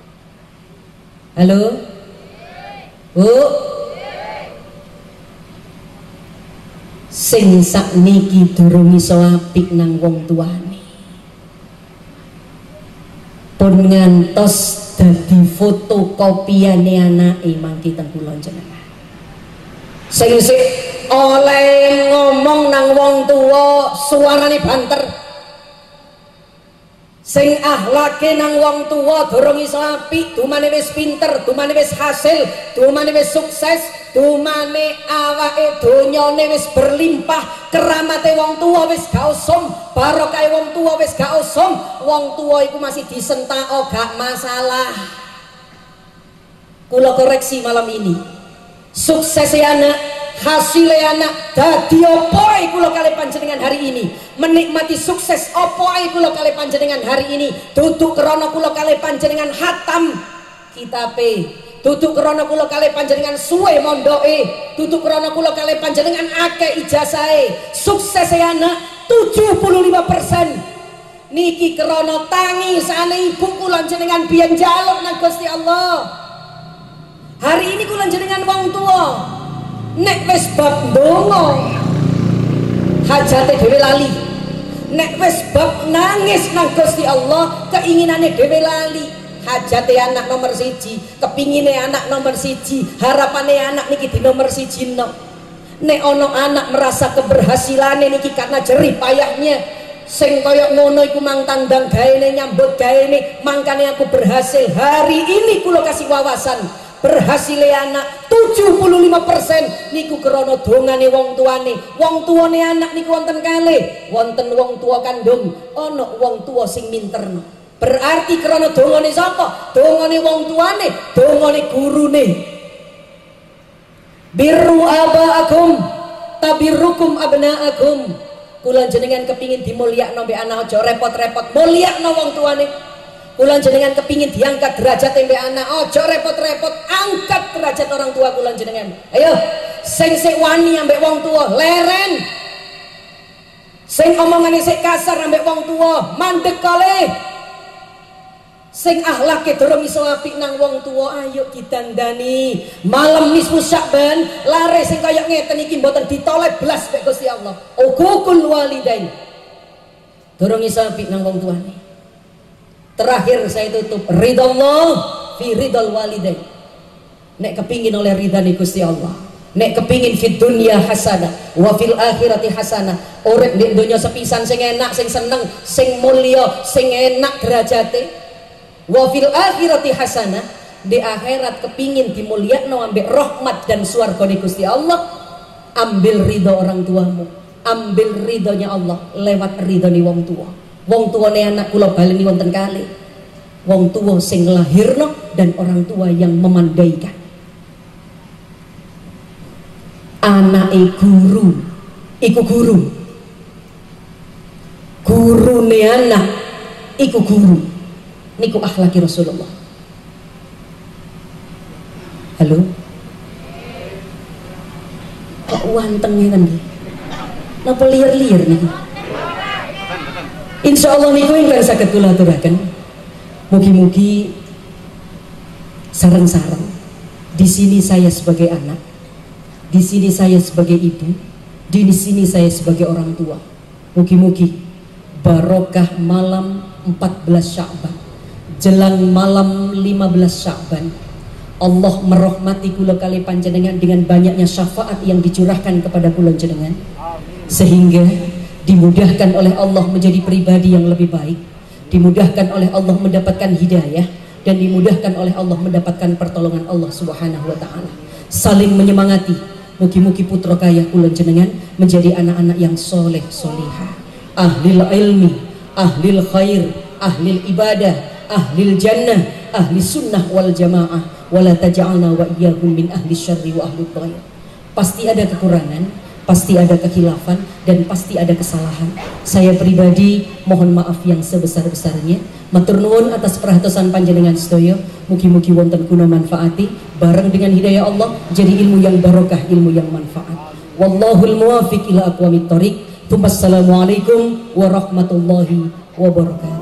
Halo Bu, sing sakniki durung iso apik nang wong tuane, pun ngantos dadi fotokopiane anake mangke teng kula jenengan. Sing sik oleh ngomong nang wong tuwa suarane banter, sing akhlake nang wong tuwa durung iso apik, dumane wis pinter, dumane wis hasil, dumane wis sukses, dumane awake donyane wis berlimpah, keramate wong tuwa wis gak usum, barokahe wong tuwa wis gak usum, wong tuwa iku masih disentak gak masalah. Kula koreksi malam ini, suksesnya anak, hasilnya anak, dadi opoe kula kali panjenengan hari ini, menikmati sukses opoe kula kali panjenengan hari ini, duduk krana kula kali panjenengan hatam kitabe, duduk krana kula kali panjenengan suwe mondoke, duduk krana kula kali panjenengan akeh ijazahe. Suksesnya anak tujuh puluh lima persen niki krana tangisane ibu kula jenengan biyen njaluk nang Gusti Allah. Hari ini kula jenengan wong tua nek wis bab ndonga hajate dhewe lali, nek wis bab nangis nang Gusti Allah keinginane dhewe lali. Hajate anak nomor siji, kepingine anak nomor siji, harapane anak niki di nomor siji no. Nek ono anak merasa keberhasilane niki karena jerih payahnya, sing koyok ngono iku mang tandang gaene nyambut gaene, mangkane aku berhasil. Hari ini kula kasih wawasan, berhasilnya anak tujuh puluh lima persen niku krana dongane wong tuane. Wong tuane anak niku wonten kalih, wonten wong tua kandung, ana wong tua sing minterno. Berarti krana dongane sapa? Dongane wong tuane, dongane gurune. Birru abaakum tabirrukum abnaakum. Kula jenengan kepingin dimulyakno mbek anak, aja repot-repot mulyakno wong tuane. Kula jenengan kepingin diangkat derajat mbek anak, ojo repot-repot angkat derajat orang tua kula jenengan. Ayo, sing sik wani ambek wong tua leren, sing omongane sik kasar ambek wong tua mandek kalih, sing akhlake durung iso apik nang wong tua ayo ditandani. Malam nisfu Sya'ban lare sing kaya ngeten iki mboten ditoleh blas mek Gusti Allah. Uququl walidain durung iso apik nang wong tuane. Terakhir saya tutup, ridallah fi ridal walidain. Nek kepingin oleh ridhani Gusti Allah, nek kepingin fid dunya hasanah wa fil akhirati hasanah, urip ning donya sepisan sing enak, sing seneng, sing mulya, sing enak derajate, wa fil akhirati hasanah, di akhirat kepingin dimulyakno ambek rahmat dan swargane Gusti Allah, ambil ridho orang tuamu, ambil ridhonya Allah lewat ridhone wong tua. Wong tuane anak kula baleni wonten kalih, wong tua sing lahirno dan orang tua yang memandaikan. Anake guru iku guru, gurune anak iku guru. Niku akhlaki Rasulullah. Halo, kok wanteng ngene iki? Napa liar-liar niki? Insya Allah niku ingkang saged kula aturaken. Mugi-mugi sareng-sareng. Di sini saya sebagai anak, di sini saya sebagai ibu, di sini saya sebagai orang tua. Mugi-mugi barokah malam empat belas Sya'ban, jelang malam lima belas Sya'ban, Allah merahmati kula kali panjenengan dengan banyaknya syafaat yang dicurahkan kepada kula jenengan, sehingga dimudahkan oleh Allah menjadi pribadi yang lebih baik, dimudahkan oleh Allah mendapatkan hidayah, dan dimudahkan oleh Allah mendapatkan pertolongan Allah Subhanahu wa ta'ala. Saling menyemangati. Mugi-mugi putra kaya kula jenengan menjadi anak-anak yang soleh solihah, ahlil ilmi, ahlil khair, ahlil ibadah, ahlil jannah, ahli sunnah wal jamaah, wala taj'alna wa iyyahum min ahli syarri wa ahli dhayr. Pasti ada kekurangan, pasti ada kekhilafan, dan pasti ada kesalahan. Saya pribadi mohon maaf yang sebesar-besarnya. Matur nuwun atas perhatosan panjenengan sedaya. Mugi-mugi wonten guna manfaati bareng dengan hidayah Allah, jadi ilmu yang barokah, ilmu yang manfaat. Wallahul muwafiq ila aqwamit thoriq. Assalamualaikum warahmatullahi wabarakatuh.